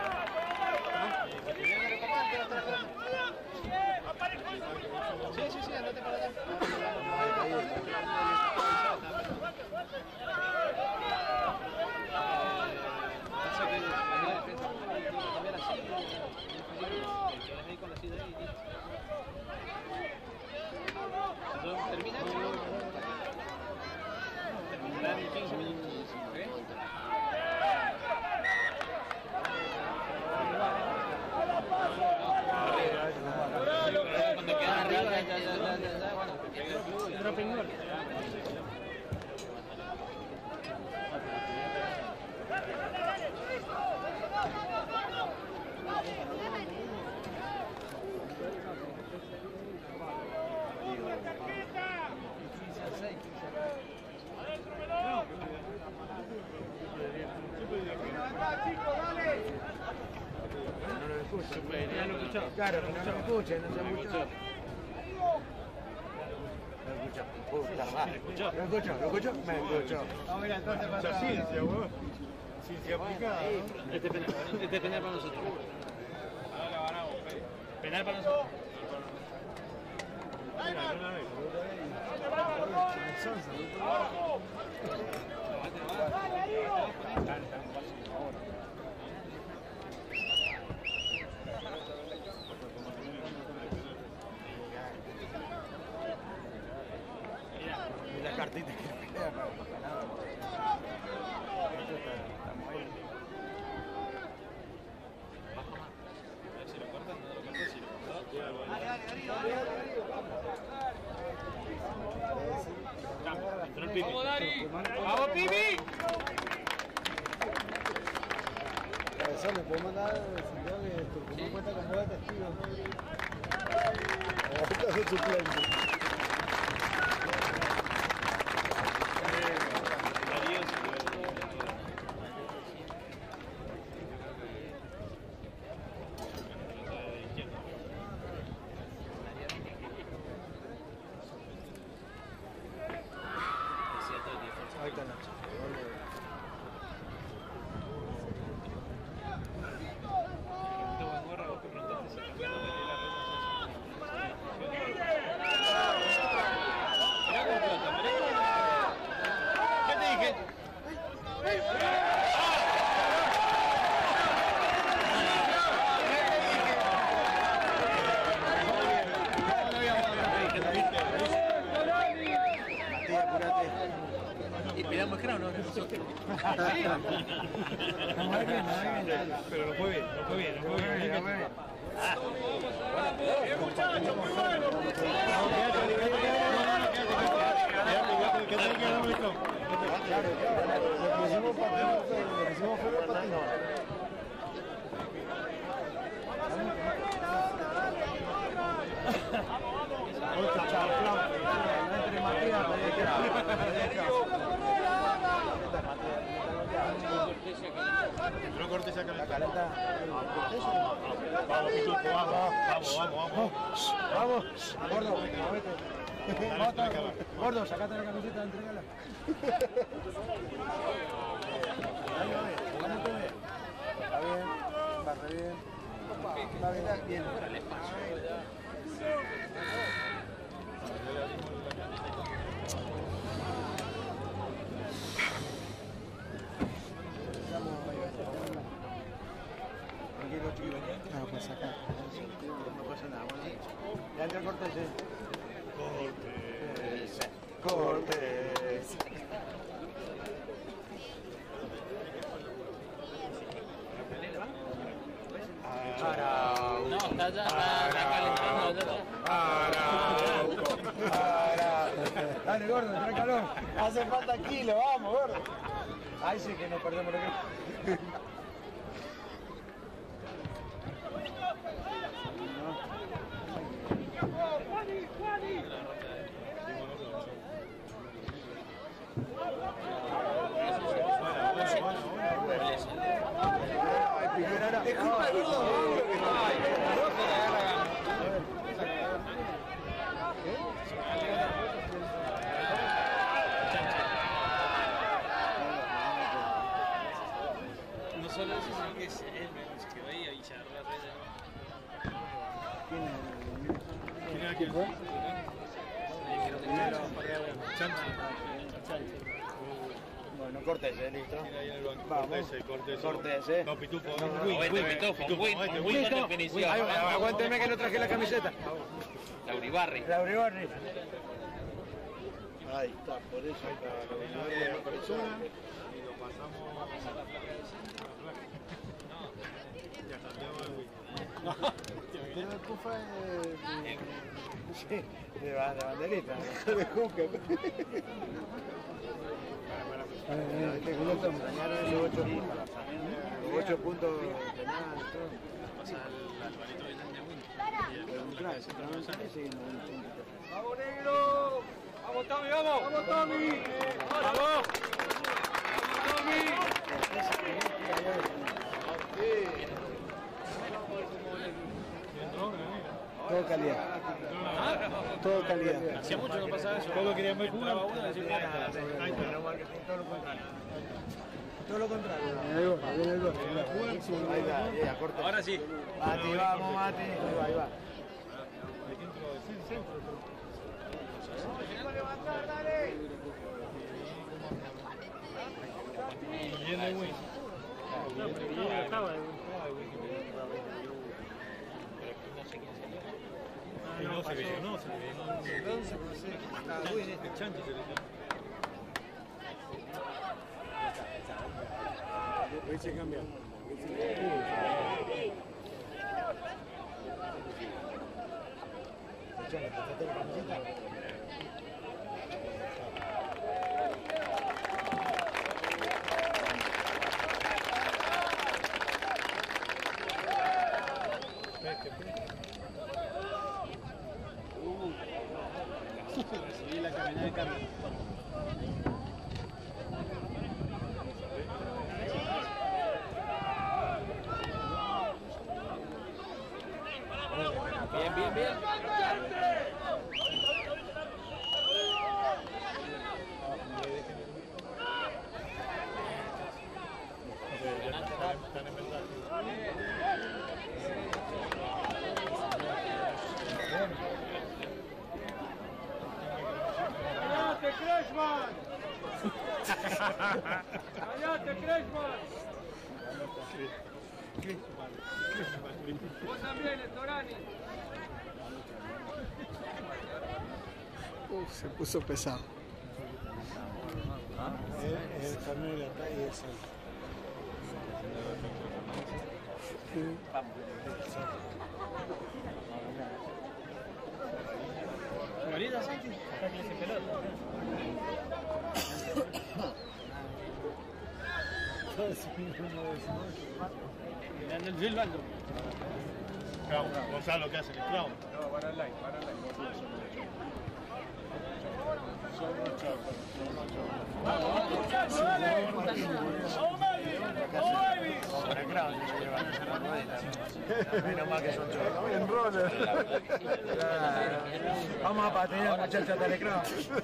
Sí, sí, sí, andate para allá. Pasa que la defensa tiene que cambiar así, que quedas ahí con la silla ahí y listo. Entonces termina, terminará en quince minutos. ¿Eh? Cuando quedan arriba, ya, ya, ya, ya, ya, bueno, te pega el club y Dropping goal. No lo escuchan. Claro, que no lo escuchen, no se escucha. Lo escucha. Puta madre. ¿Lo escucho? ¿Lo escucho? Me escucho. Mucha ciencia, weón. Ciencia aplicada. este penal, este penal para nosotros. Penal para nosotros. Y la cartita que le queda para nada. estamos ahí. ¡Vamos, Dari! ¡Vamos, Pipi! Eso me puedo mandar señor que Tucumán cuenta con nueve testigos. Ahorita soy suplente. Ahí está Nacho. ¿Qué te dije? Y pidamos crown, ¿no? Pero lo fue bien, lo fue bien, lo fue bien. Lo fue bien. ¡Eh, muchachos, muy bueno! ¿Qué tenés que dar esto? Claro, lo que hicimos patinó, lo que hicimos fue el patinó. Otra, chao, chao. Entre Matías, No cortes acá. la caleta. Vamos, Pitufo, vamos, vamos, vamos, vamos. Vamos, gordo, movete. Gordo, sacate la camiseta, entregala. Está bien, va re bien. Está bien, está bien. Ah, pues acá. No pasa nada, bueno. Ya entra Cortés, eh. Cortés. Cortés. No, está ya, está, está calentando, ya Arauco. Arauco. Dale, gordo, trae calor. Hace falta kilo, vamos, gordo. Ahí sí que nos perdemos lo que... Disculpa, gordo. no solo eso, sino que es él, se quedó ahí a Villarreal. ¿Quién era quién fue? Bueno, Cortés, eh, listo. Cortés, Cortés. Cortés, eh. No, Pitufo. Pitufo, Win con definición. Aguánteme que no traje la camiseta. La Uribarri. La Uribarri. Ahí está, por eso está la persona. Y lo pasamos ya Santiago de Win. Pero después fue de... Sí, de banderita. De Juca. Extrañaron esos ocho puntos. Los ocho puntos penales, todo. Pero claro, se traban y siguen los puntos. ¡Vamos, negro! ¡Vamos, Tommy, vamos! ¡Vamos, Tommy! ¡Vamos! ¡Tommy! Todo calidad. Todo calidad. Hacía mucho no pasaba eso. Todo querían ver jugar. Todo lo contrario. Ahí va, viene el gol. Ahí va, ahí va, corta. Ahora sí. Mati, vamos, Mati. Ahí va, ahí va. Bien de Win. No, pero ya estaba. Y no se lesionó, se lesionó. El Chanchi se lesionó. Hoy se cambia. Recibí la caminada de cambio. Bien, bien, bien. ¡Cállate, Crashman! ¡Cállate, Crashman! Vos también, Estorani. Uf, se puso pesado. Es el camino de la calle ese. Florida, Sánchez. Está que le hace pelota. Mirando el silbando. Crown, Gonzalo, ¿qué hace? El Crown. No, van online, van online. Menos mal que son chorros. En roller. Vamos a patinar, muchachos, Telecrown.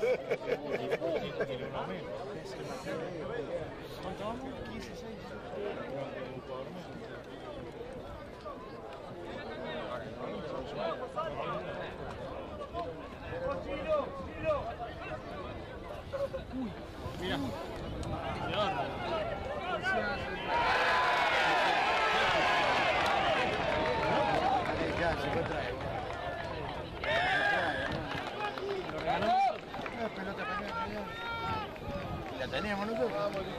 ¿Cuánto vamos? quince, seis. Mira. Ya, se fue trae. Lo regaló. Pelota para allá. La teníamos nosotros.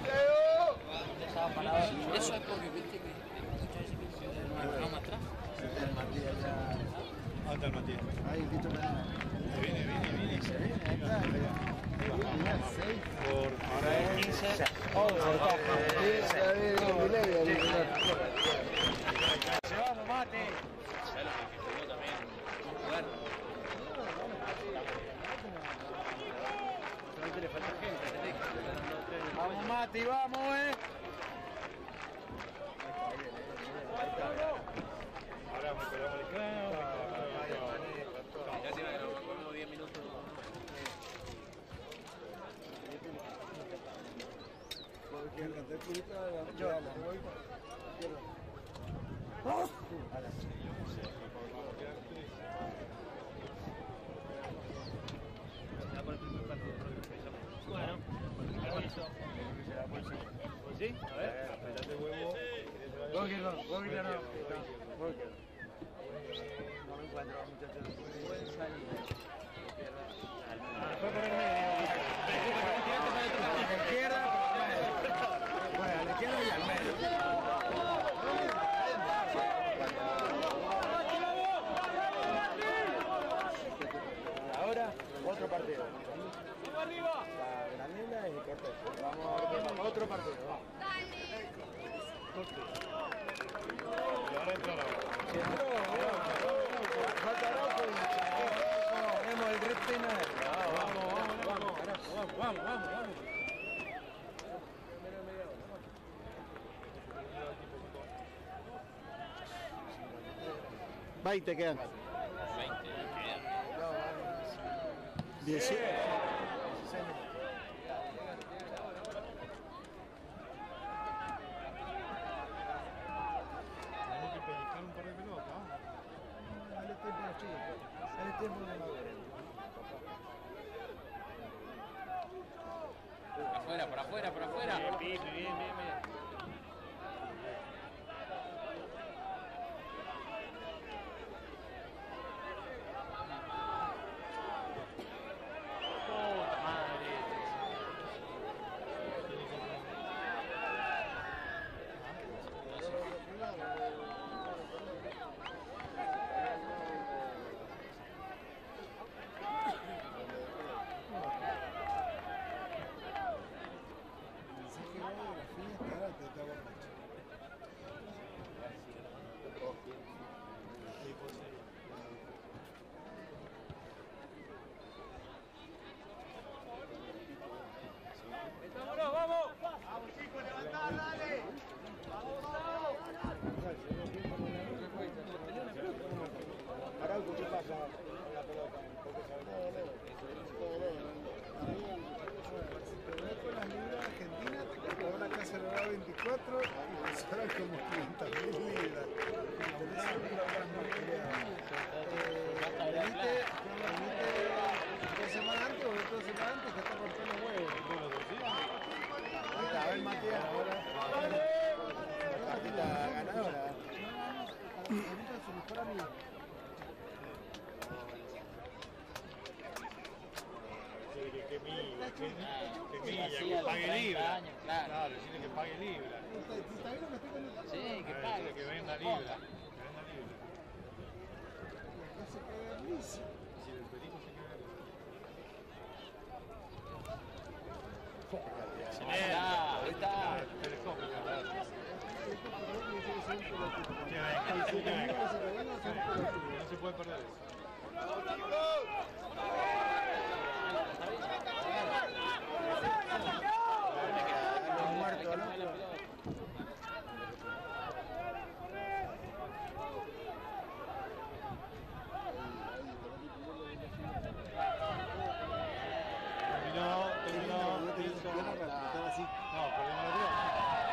Eso es porque viste que muchas veces que el programa atrás. ¿Dónde está el Matías? Ahí, listo. Viene, viene, viene. Se viene acá. Por ahora es quince. Se vamos, mate. ¿Sabes lo que jugó también? Jugar. Solamente le falta gente, te dije. Vamos, Mati, vamos, eh. Ahora me pegamos el Crown. Ya se va a grabar por unos diez minutos. Bueno, permiso. ¿Sí? A ver. Apretate huevo. Walker no, Walker no. Walker. No me encuentro, muchachos. Ah, fue por el medio. A la izquierda. Bueno, a la izquierda y al medio. Ahora, otro partido. ¡Arriba! La Granela y Cortés. Vamos a ver otro partido. Vamos. Y ahora entra la hora. Si entró, falta Araujo y tenemos el Riptina. Vamos, vamos, vamos, vamos. Vamos, vamos, vamos, vamos. veinte quedan. veinte. diecisiete. Tenemos que pellizcar un par de pelotas. Dale tiempo a los chicos. Dale tiempo a los madres. Afuera, por afuera, por afuera. Bien, Pipe, bien, bien, bien. Puta madre. otro y pesará como quinientas mil libras. Venite, venite dos semanas antes o dos semanas antes que está rompiendo los huevos. A ver, Matías, ahora. La cartita ganadora. Venite a su mejor amigo. Que milla, que, que milla, Así que a los pague treinta libra. años, claro. Claro, tiene que pague libra. ¿Está bien lo que estoy contando? Sí, que Claro, pague. tiene que venda que libra. ponga. Que venda libra. Ya se cae de risa. Si el perico se queda. Ahí está, ahí está. Telescópica, ¿verdad? No se puede perder eso. Muerto, ¿no? Terminó, terminó. Wilson. No, perdimos la vida.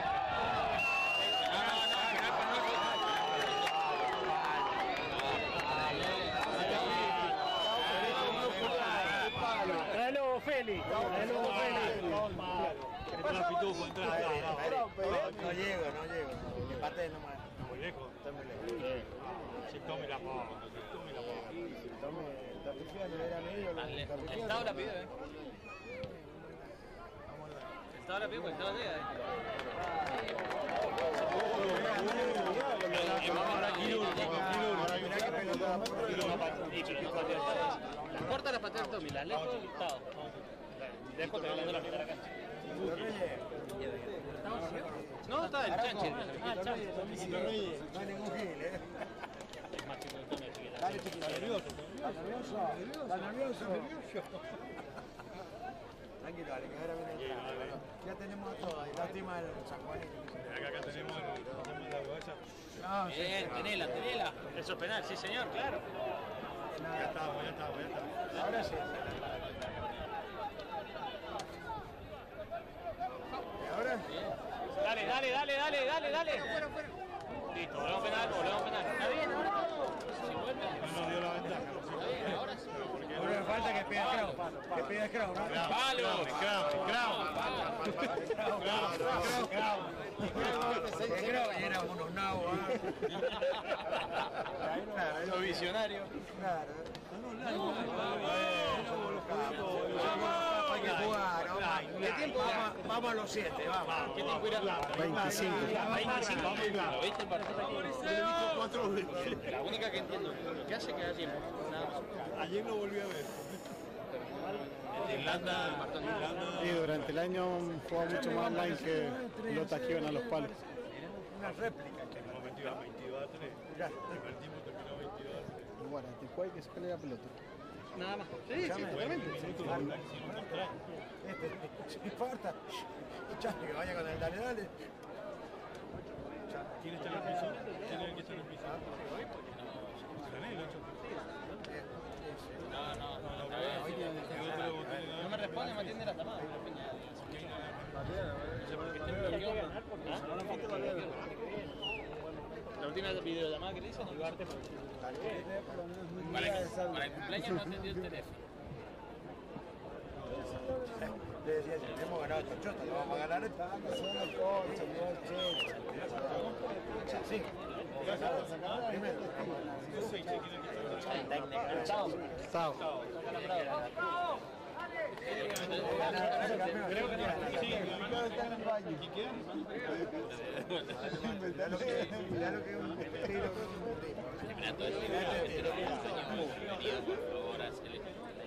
Tráelo, Félix. Tráelo, Félix. Entra la pitufo, entra la No llego, no llego. Mi pate no más. Muy lejos. Está muy lejos. Se tome la pauta, se tome la pauta. Tome, está pifiando, era medio, lo El está pifiando. Estado la pidió, eh. El Estado la pidió porque el Estado llega, eh. Corta la patada del Tommy, la lejos del Estado. Lejos te la de la mitad de la cancha. No, está el chanche. Ah, el chanche. No hay ningún gil, ¿eh? Es más chico que el Tommy, así que la- Dale, chiquito. ¿Está nervioso? ¿Está nervioso? Tranquilo, dale, que ahora viene el trago. Ya tenemos todo ahí. Lástima el San Juan. Acá, acá tenemos el, la guaya. No, sí, Bien, tenela, tenela. Eso es penal, sí señor, claro. Ya estamos, ya estamos, ya estamos. ahora sí. ¿Y ahora? Dale, dale, dale, dale, dale, dale. Listo, volvemos penal, volvemos penal. Está bien, ahora si vuelve. No nos dio la ventaja, no sé. Está bien, ahora sí. Ahora me falta que pida Crown. Que pida Crown, ¿no? ¡Palo! Que Crown y eran unos nabos. Claro, Lo visionario. claro. Hay que jugar, ¿no? ¿Qué tiempo? Vamos, vamos a los siete, vamos. ¿Qué tiempo era? veinticinco. veinticinco. ¿Lo viste el partido? La única que entiendo lo que hace que da tiempo. Nada más. Ayer lo volví a ver. De Irlanda, Martón de Irlanda. Y durante el año jugaba mucho más online que pelotas que iban a los palos. Una réplica. Terminó veintidós, veintidós a tres. El primer tiempo terminó veintidós a tres. Bueno, te juega que se pelea la pelota. Nada más. Sí, sí, totalmente. Este, no importa. Escuchame, que vaya con el dale, dale. ¿Quién está en el piso? ¿Quién es el que está en el piso? Canelo. No, no, no, no. No me responde, me atiende la tamada. No sé por qué está en bloqueo. La última videollamada que le hizo, ayudarte para, que- para el cumpleaños no atendió el teléfono. Le decía, si hemos ganado Chochota, lo vamos a ganar esto. Sí. Primero. Chao. Chao. Creo que sí, Ricardo está en el baño. Mirá lo que mirá lo que es un tiro con un tiro. Mira, todo el video, por favor, hazle.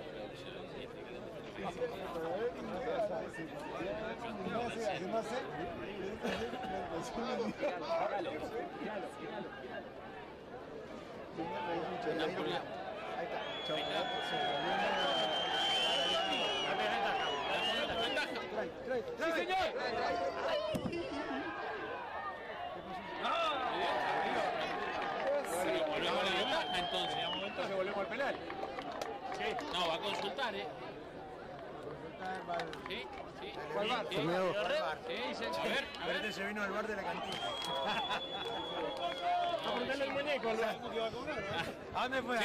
Ahí está. ¡Sí, señor! Pero volvemos a la ventaja, entonces. Entonces volvemos al penal. No, va a consultar, ¿eh? caer, va al... Sí, sí. ¿Cuál bar? Sí, Torneo. ¿Video red? Sí, sí. A ver, a ver. Este se vino al bar de la cantina. A ponerle el muñeco al bar. ¿A dónde fue? ¡Sí!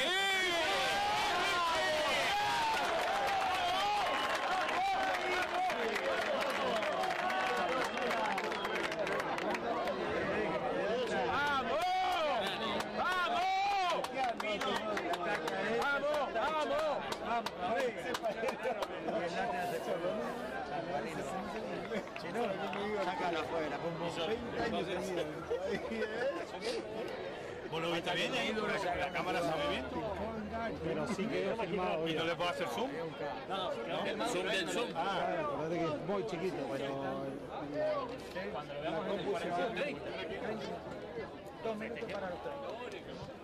Si no, sácalo afuera, veinte años tenía. ¿Vos lo viste bien ahí? ¿La cámara sabe bien? Pero sí quedó filmado. ¿Y no le puedo hacer zoom? No, no, no. Zoom del zoom. Ah, acordate que es muy chiquito, pero Cuando lo veamos en el cuarenta y treinta. Dos minutos para los tres.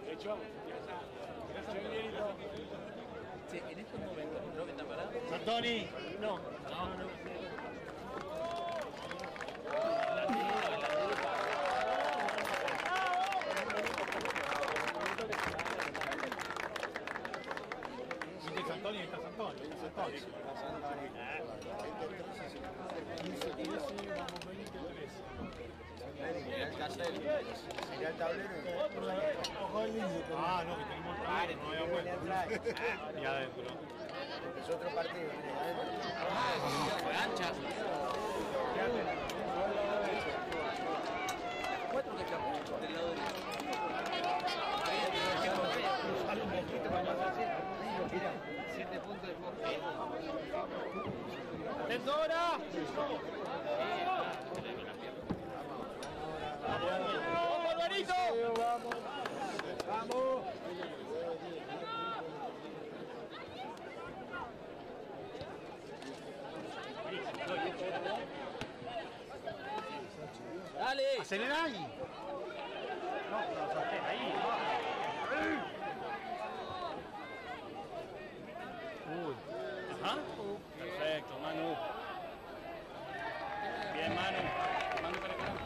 Sí, en estos momentos, ¿no? Que está parado. Santoni. No, no, no. Santoni, está Santoni. Santoni. Mirá el tablero. Ah, no, que tenemos el tablero, no había vuelto. Y adentro. Es otro partido. Fue ancha. Cuatro que chapó del lado derecho. Siete puntos de fondo. ¡Tensora! ¡Vamos, Alvarito! Vamos. Vamos. ¡Dale! ¡Acelera ahí! Ajá. Perfecto, Manu. Bien, Manu. Manu para acá.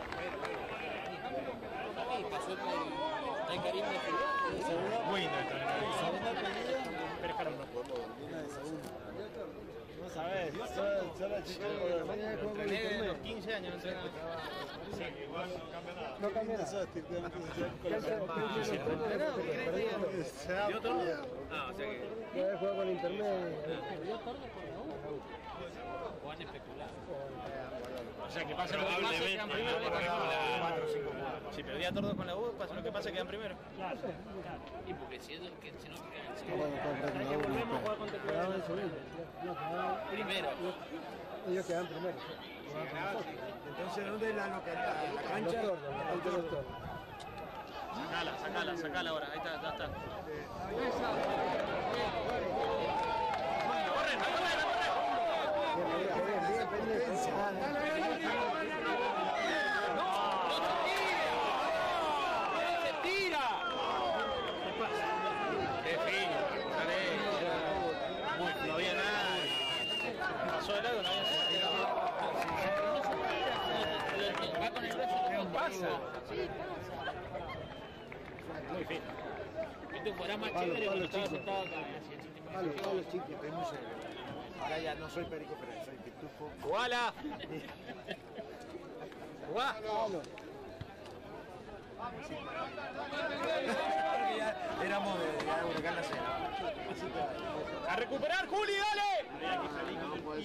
Y pasó con el Karim de Fútbol. Muy interesante. Segunda pedida. Pero caramba. Una de segunda. No sabes, solo, solo chico de mañana juego con De los internet. quince años, no sé nada. No cambia nada. ¿Y otro? Ah, o sea que ya juega con internet. Juan especular. O sea, que pase lo que pase, quedan primero. Si perdía Tordo con la U, pasa lo que pasa, quedan primero. Claro, claro. Y porque si ellos que si no que quedan Ah, bueno, juega con la uno. Jugaban en segundo. No, jugaban- primero. Ellos quedan primero. Entonces, ¿dónde es la localidad? ¿La Los cancha? tordos, ante los tordos. Sacala, sacala, sacala ahora. Ahí está, ya está. ¡Corren, a correr, a correr! Bien, bien, bien, pendiente. Ah, ¡Se tira! ¡Qué fino! Dale. Muy, no había nada. Pasó de lado, no había nada. Va con el brazo. Pasa. Muy fino. Esto fuera más Palo, chévere palo cuando estaba chico. sentado acá. Así, el último. Palo, palo chico. Estoy muy serio. Ahora ya no soy perico, pero soy pitufo. ¡Jugala! ¡Jugá! Palo. Ya éramos de, de Huracán la cena. ¡A recuperar, Juli, dale!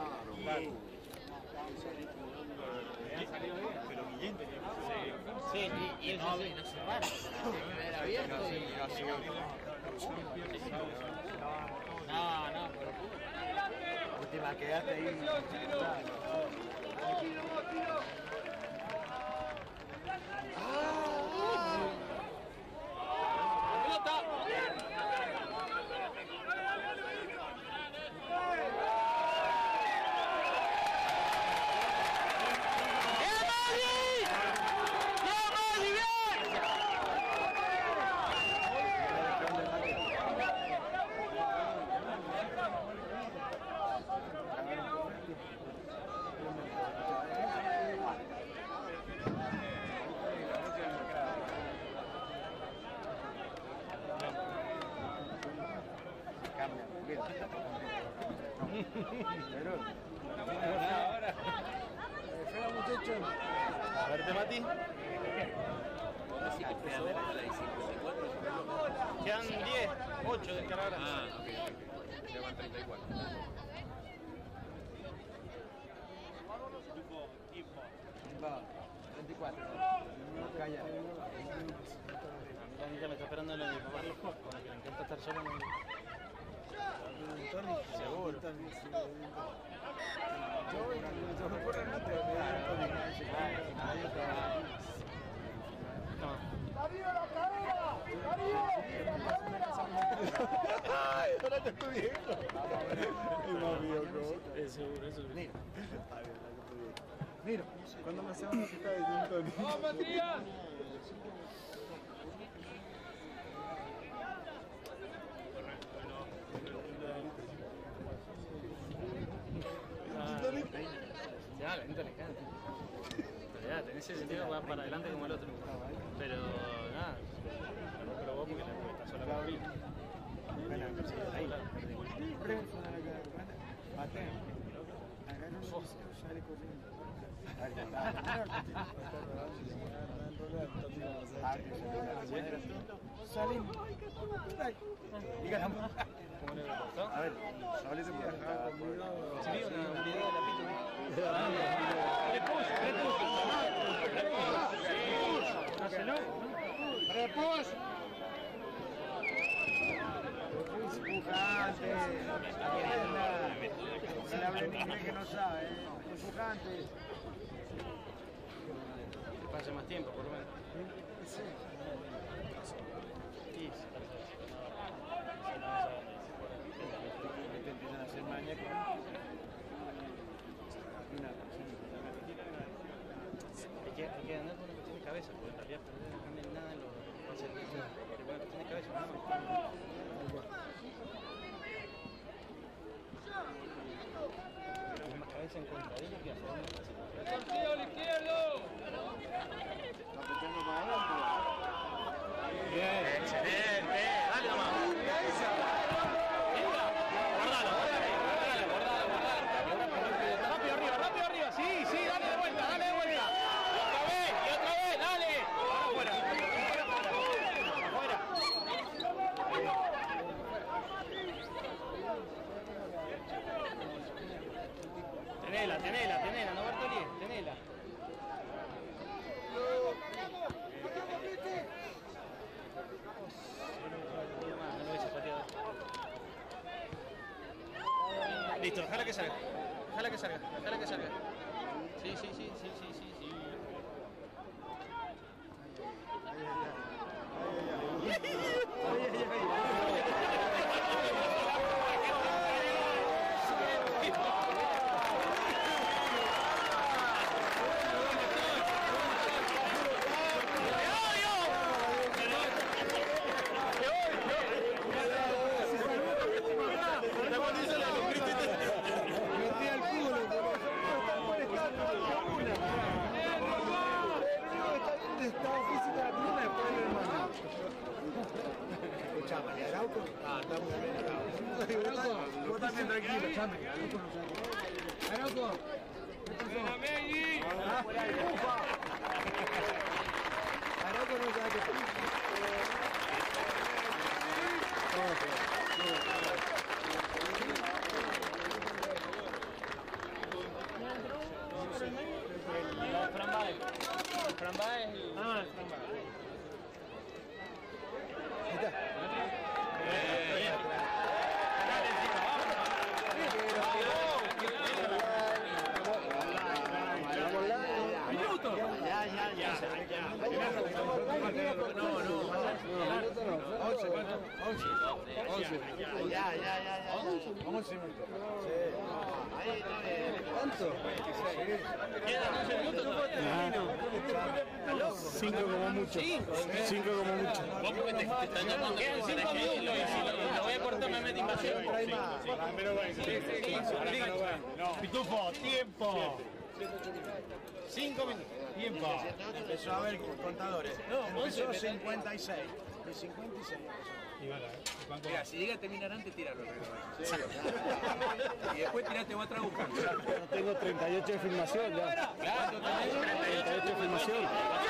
Pero Guillén tenía Sí, Y él no, no se para. Era abierto y... No, no, pero... Última, quedaste ahí. ¡Pelota! Ahora. Espera, muchachos. A verte, Mati. Quedan diez, ocho de cargar. Ah, ok, ok. Llevan treinta y cuatro. Va, treinta y cuatro. Calla. La niña me está esperando en el papá. Como que le encanta estar solo. Seguro. Yo me por el otro. ¡Darío, la cadera! ¡Darío! ¡Ay, ahora te estoy viendo! Es más viejo. Es seguro, eso es. Mira. Mira, ¿cuándo me hacemos una cita de Gin Tonic? ¡Vamos, Matías! Ya, la gente le encanta. Pero ya, en ese sentido va para adelante como el otro. Pero nada, lo probó porque la está sola con el ahí, Mate. Agarra un sale corriendo. Salimos. Dígame. ¿cómo le gustó? A ver, sale se puede dejar conmigo. Sí, vi una- un video de la pito. ¡Repos! Empujante. Se le habla en inglés que no sabe. Empujante. Pase más tiempo, por lo menos. Sí, sí, parece. Te empiezan a hacer maña con una Hay que, hay que andar con una cuestión de cabeza, porque en realidad perder no cambia nada en lo que va a ser. Pero con una cuestión de cabeza, nada más. Hay más cabeza en contra de ellos que a favor de la situación. ¡Partido al izquierdo! Bien, excelente. Dale nomás. Guardalo, guardalo, guardalo, guardalo, guardalo. Rápido arriba, rápido arriba. Sí, sí, dale de vuelta, dale de vuelta. Y otra vez, y otra vez, dale. Ahora afuera. Afuera. Tenela, tenela, tenela, no Bartoli, tenela. No lo hubiese pateado. Listo, déjala que salga. Déjala que salga, déjala que salga. Sí, sí, sí, sí, sí, sí, sí. metí al culo, pero está molestando la laguna. Está bien de estado físico de la pierna después del hermano. Escuchame, Arauco. Ah, está muy bien, Arauco. Vos también tranquilo, chame. Arauco no sabe. Arauco. Arauco no sabe qué pasa. Fran Baez. Fran Baez y... Ah, el Fran Baez. Ahí está. Ya, ya, ya. No, no. once, once. once. Ya, ya, ya, ya. once minutos. Ahí está bien. ¿Cuánto? Quedan once minutos todavía. Cinco como mucho. Cinco como mucho. Vos porque te, te están llamando. Quedan cinco minutos y si lo, lo voy a cortar me mete invasión. Pero bueno, Pitufo, tiempo. Cinco minutos. Tiempo. Empezó a haber contadores. No, once, Empezó pero- cincuenta y seis. De cincuenta y seis empezó. Y bueno, Banco Mira, si llega a terminar antes, tíralo. Sí. Y después tirate otra buscar. Tengo treinta y ocho de filmación ya. Claro, treinta y ocho de filmación.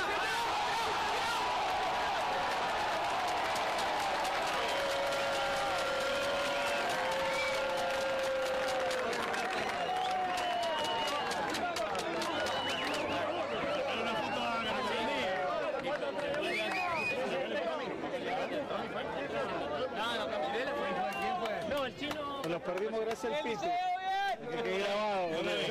No, el chino. Nos perdimos gracias al pito. Que quede grabado.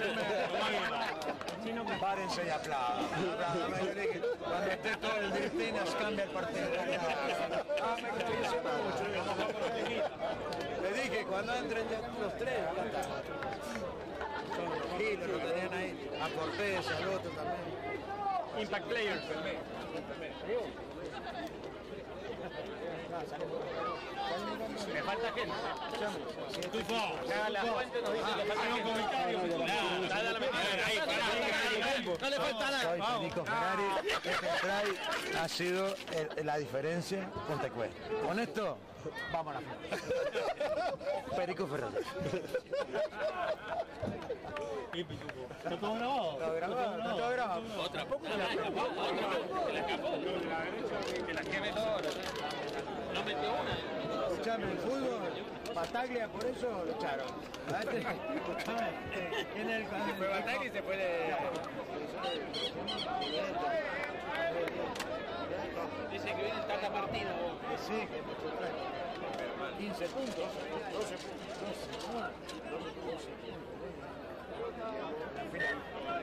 Párense y aplaudan. Cuando esté todo el Delfines cambia el partido. Ah, me caí mucho. Le dije, cuando entren ya los tres, tranquilo, lo tenían ahí. A Cortés, al otro también. Impact Players. Me falta gente. Acá la fuente nos dice que falta gente. Dale la metida. Ahí, pará. No le falta nada. Soy Perico Ferrari. Este try ha sido el- la diferencia con Tecué. Con esto, vamos a la final. Perico Ferrari. ¿Está todo grabado? Está grabado, está todo grabado. Otra poco se la escapó. Otra se la escapó. Que la queme todo. No metió una. Escuchame, el fútbol, Bataglia por eso lo echaron. A este, escuchame, ¿quién es el Se fue Bataglia y se fue de... Dice que viene el Tata Martino. Sí, que mucho trae. quince puntos, doce puntos, doce, doce, la final.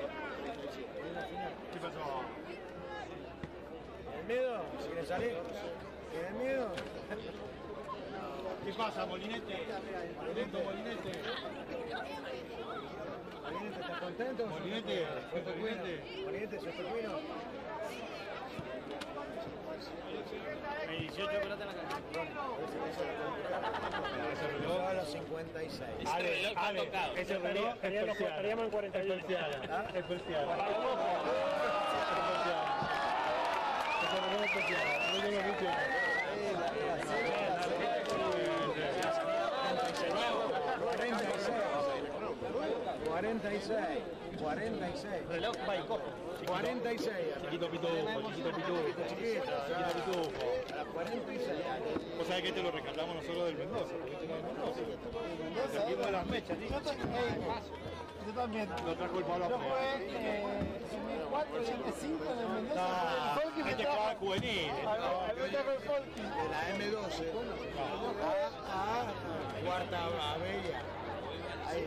¿Qué pasó? ¿Tienen miedo? ¿Si quieren salir? ¿Tienen miedo? ¿Qué pasa, Molinete? Molinete, Molinete. ¿Molinete está contento? Molinete, ¿sos pecuino? ¿Molinete, sos pecuino? Hay dieciocho pelotas en la cancha. Llegó a los cincuenta y seis. Ale, Ale, ese reloj Estaríamos en cuarenta y uno. especial. Especial. Ese reloj especial. No tengo mucho. cuarenta y seis, cuarenta y seis, Reloj Baicojo. cuarenta y seis. Chiquito pitufo, chiquito pitufo. Chiquito, Chiquito pitufo. a las cuarenta y seis años. Vos sabés que te lo rescatamos nosotros del Mendoza, porque este no es Mendoza. El equipo de las mechas, ¿sí? Yo también. Lo trajo el Pablo Yo Pérez. jugué M cuatro y M cinco en el Mendoza. No, El Folky me este trajo. jugaba juvenil. A mí me trajo el Folky. De la M doce a, a cuarta a Bella. Ahí.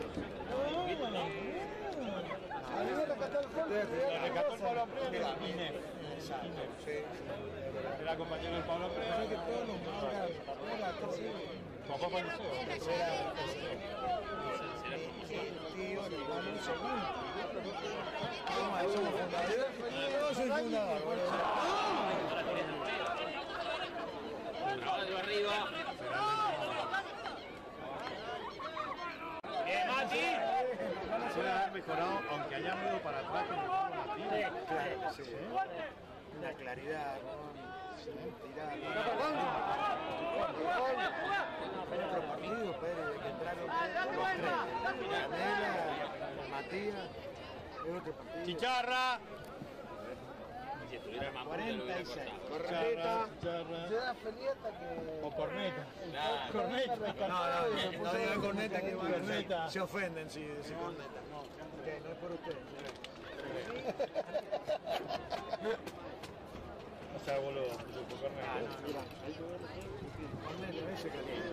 A mí me rescató el Folky. Le rescató el Pablo Pérez y Inés. Exacto, sí. Era compañero del Pablo Pérez. Creo que todos los mangas, era tercero. Papá fue al liceo. Tercera, tercera. Y tío, le ganó un segundo. ¿Cómo es? ¿Somos fundadores? Yo soy fundador. Caballo arriba. ¡Eh, Mati! Puede haber mejorado, aunque hayan ido para atrás con el fútbol latino. Claro, sí. Una claridad, con tirada. En otro partido, Pérez, que entraron los tres. Canela, Matías, en otro partido. Chicharra. Si estuviera más puro, lo hubiera cuarenta y seis. cortado. Chicharra. Chicharra. Yo era Felieta que... O corneta. Claro. Corneta. No, no, no digan corneta que van Corneta. a se ofenden si dicen corneta. Ok, no es por ustedes. O sea, boludo. Corneta. Corneta, ese caliente.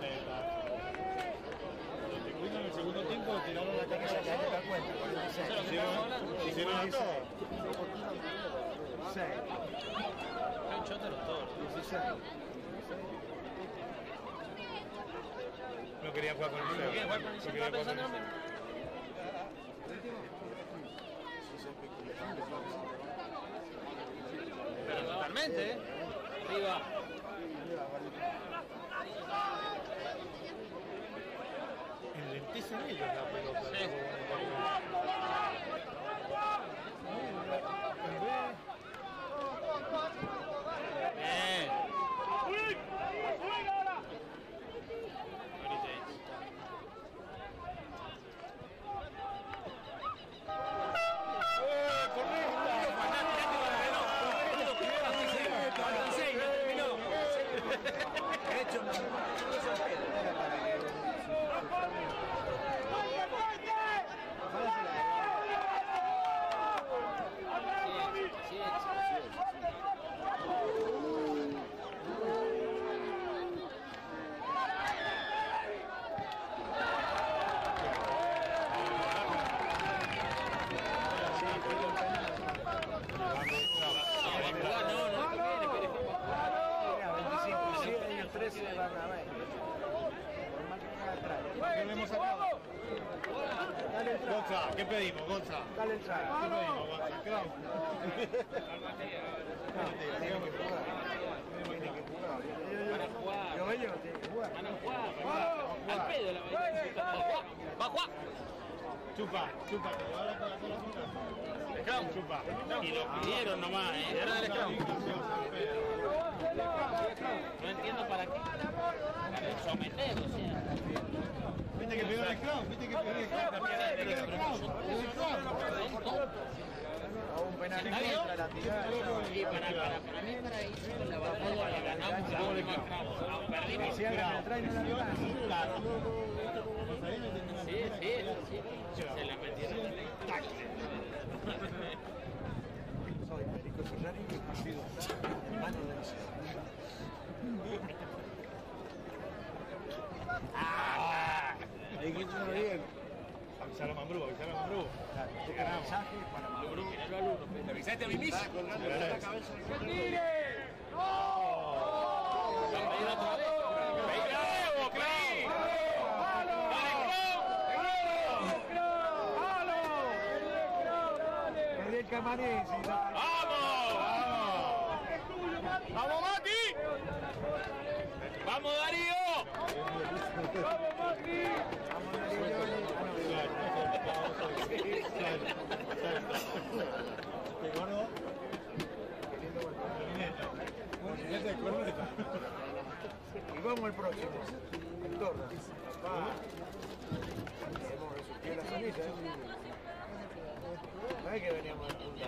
Los pingüinos en el segundo tiempo tiraron la Esa que hay que dar carrera. cuenta, cuarenta y seis. Hicieron, hicieron a todo. seis, Un choto los todos. dieciséis. No quería jugar con el ¿Qué? liceo. ¿Jugar con el No Liceo? quería ¿Estaba jugar con pensando el en liceo. Pero totalmente, ¿eh? Arriba. Enlenticen ellos la pelota. Sí. Bien. Gonza, ¿qué pedimos, Gonza? Dale el saco. ¿Qué pedimos, Gonza? Crown. Van a jugar. Los bellos tienen que jugar. Van a jugar. Al pedo la va a jugar. Chupa, chupa, que le va a la toda la zona. Scrum. Chupa. Y lo pidieron nomás, ¿eh? Pidieron el Scrum. No entiendo para qué. Para someter, o sea. Viste que pegó el Crown, viste que pegó el Crown. A un penal en contra, la tirada. Y para, para, para mí, para ir con la batalla que ganamos, no perdimos. Si alguien atrás no la gana. Sí, sí, sí. Se la metieron en el tacle. Soy Perico Ferrari y partido. Mano derecha. Ahí que entra bien. Avisar a Mambrú, avisar a Mambrú. Este mensaje para Mambrú. Míralo al uno. ¿Le avisaste a mi miss? ¡Que tire! otra vez. ¡Bravo, Clay! Perdí el camarín. ¡Vamos! ¡Vamos, Mati! ¡Vamos, Darío! ¡Vamos, Mati! ¿Qué gordo? Y vamos al próximo. El Torres. Hemos resurgido la sonrisa. No es que veníamos a punta.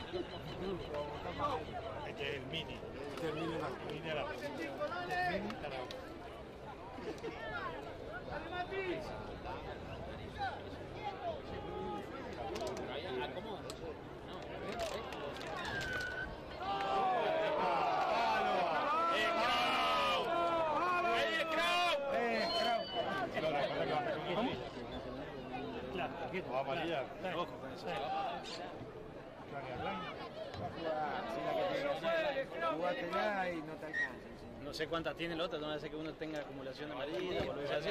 Este es el mini. Este es el mini Araujo. Mini Araujo. Mini Araujo. ¡Dale, Mati! Va a amarilla. Ojo con eso. Jugátela y no te alcanza. No sé cuántas tiene el otro, no hace que uno tenga acumulación de amarilla, por lo que así.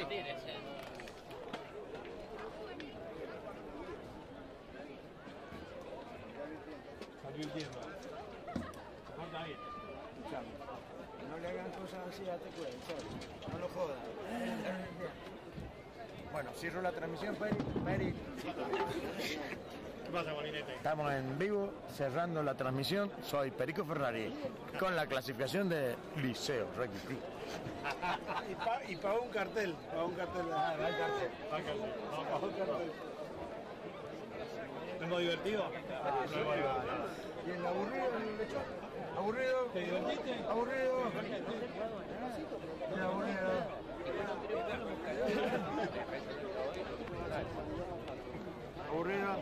Salió el tiempo. Corta bien. No le hagan cosas así, date cuenta. No lo jodan. Bueno, cierro la transmisión, Peri. Peri. ¿Qué pasa, Molinete? Estamos en vivo, cerrando la transmisión. Soy Perico Ferrari, con la clasificación de Liceo Rugby Club. y, pa, y pagó un cartel. Pagó un cartel. Ah, da el cartel. Da el cartel. No, pagó un cartel. ¿Hemos divertido? Ah, no hemos divertido. ¿Y el aburrido en el lechón? ¿Aburrido? ¿Te divertiste? ¿Aburrido? ¿El aburrido? ¿Aburrido?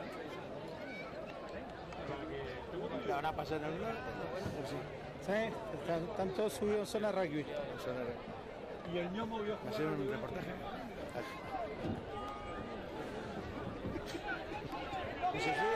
¿La van a pasar en el norte? Sí, están, están todos subidos en zona rugby. ¿Y el ñomo vio jugar? ¿Hicieron un reportaje? ¿Y se sube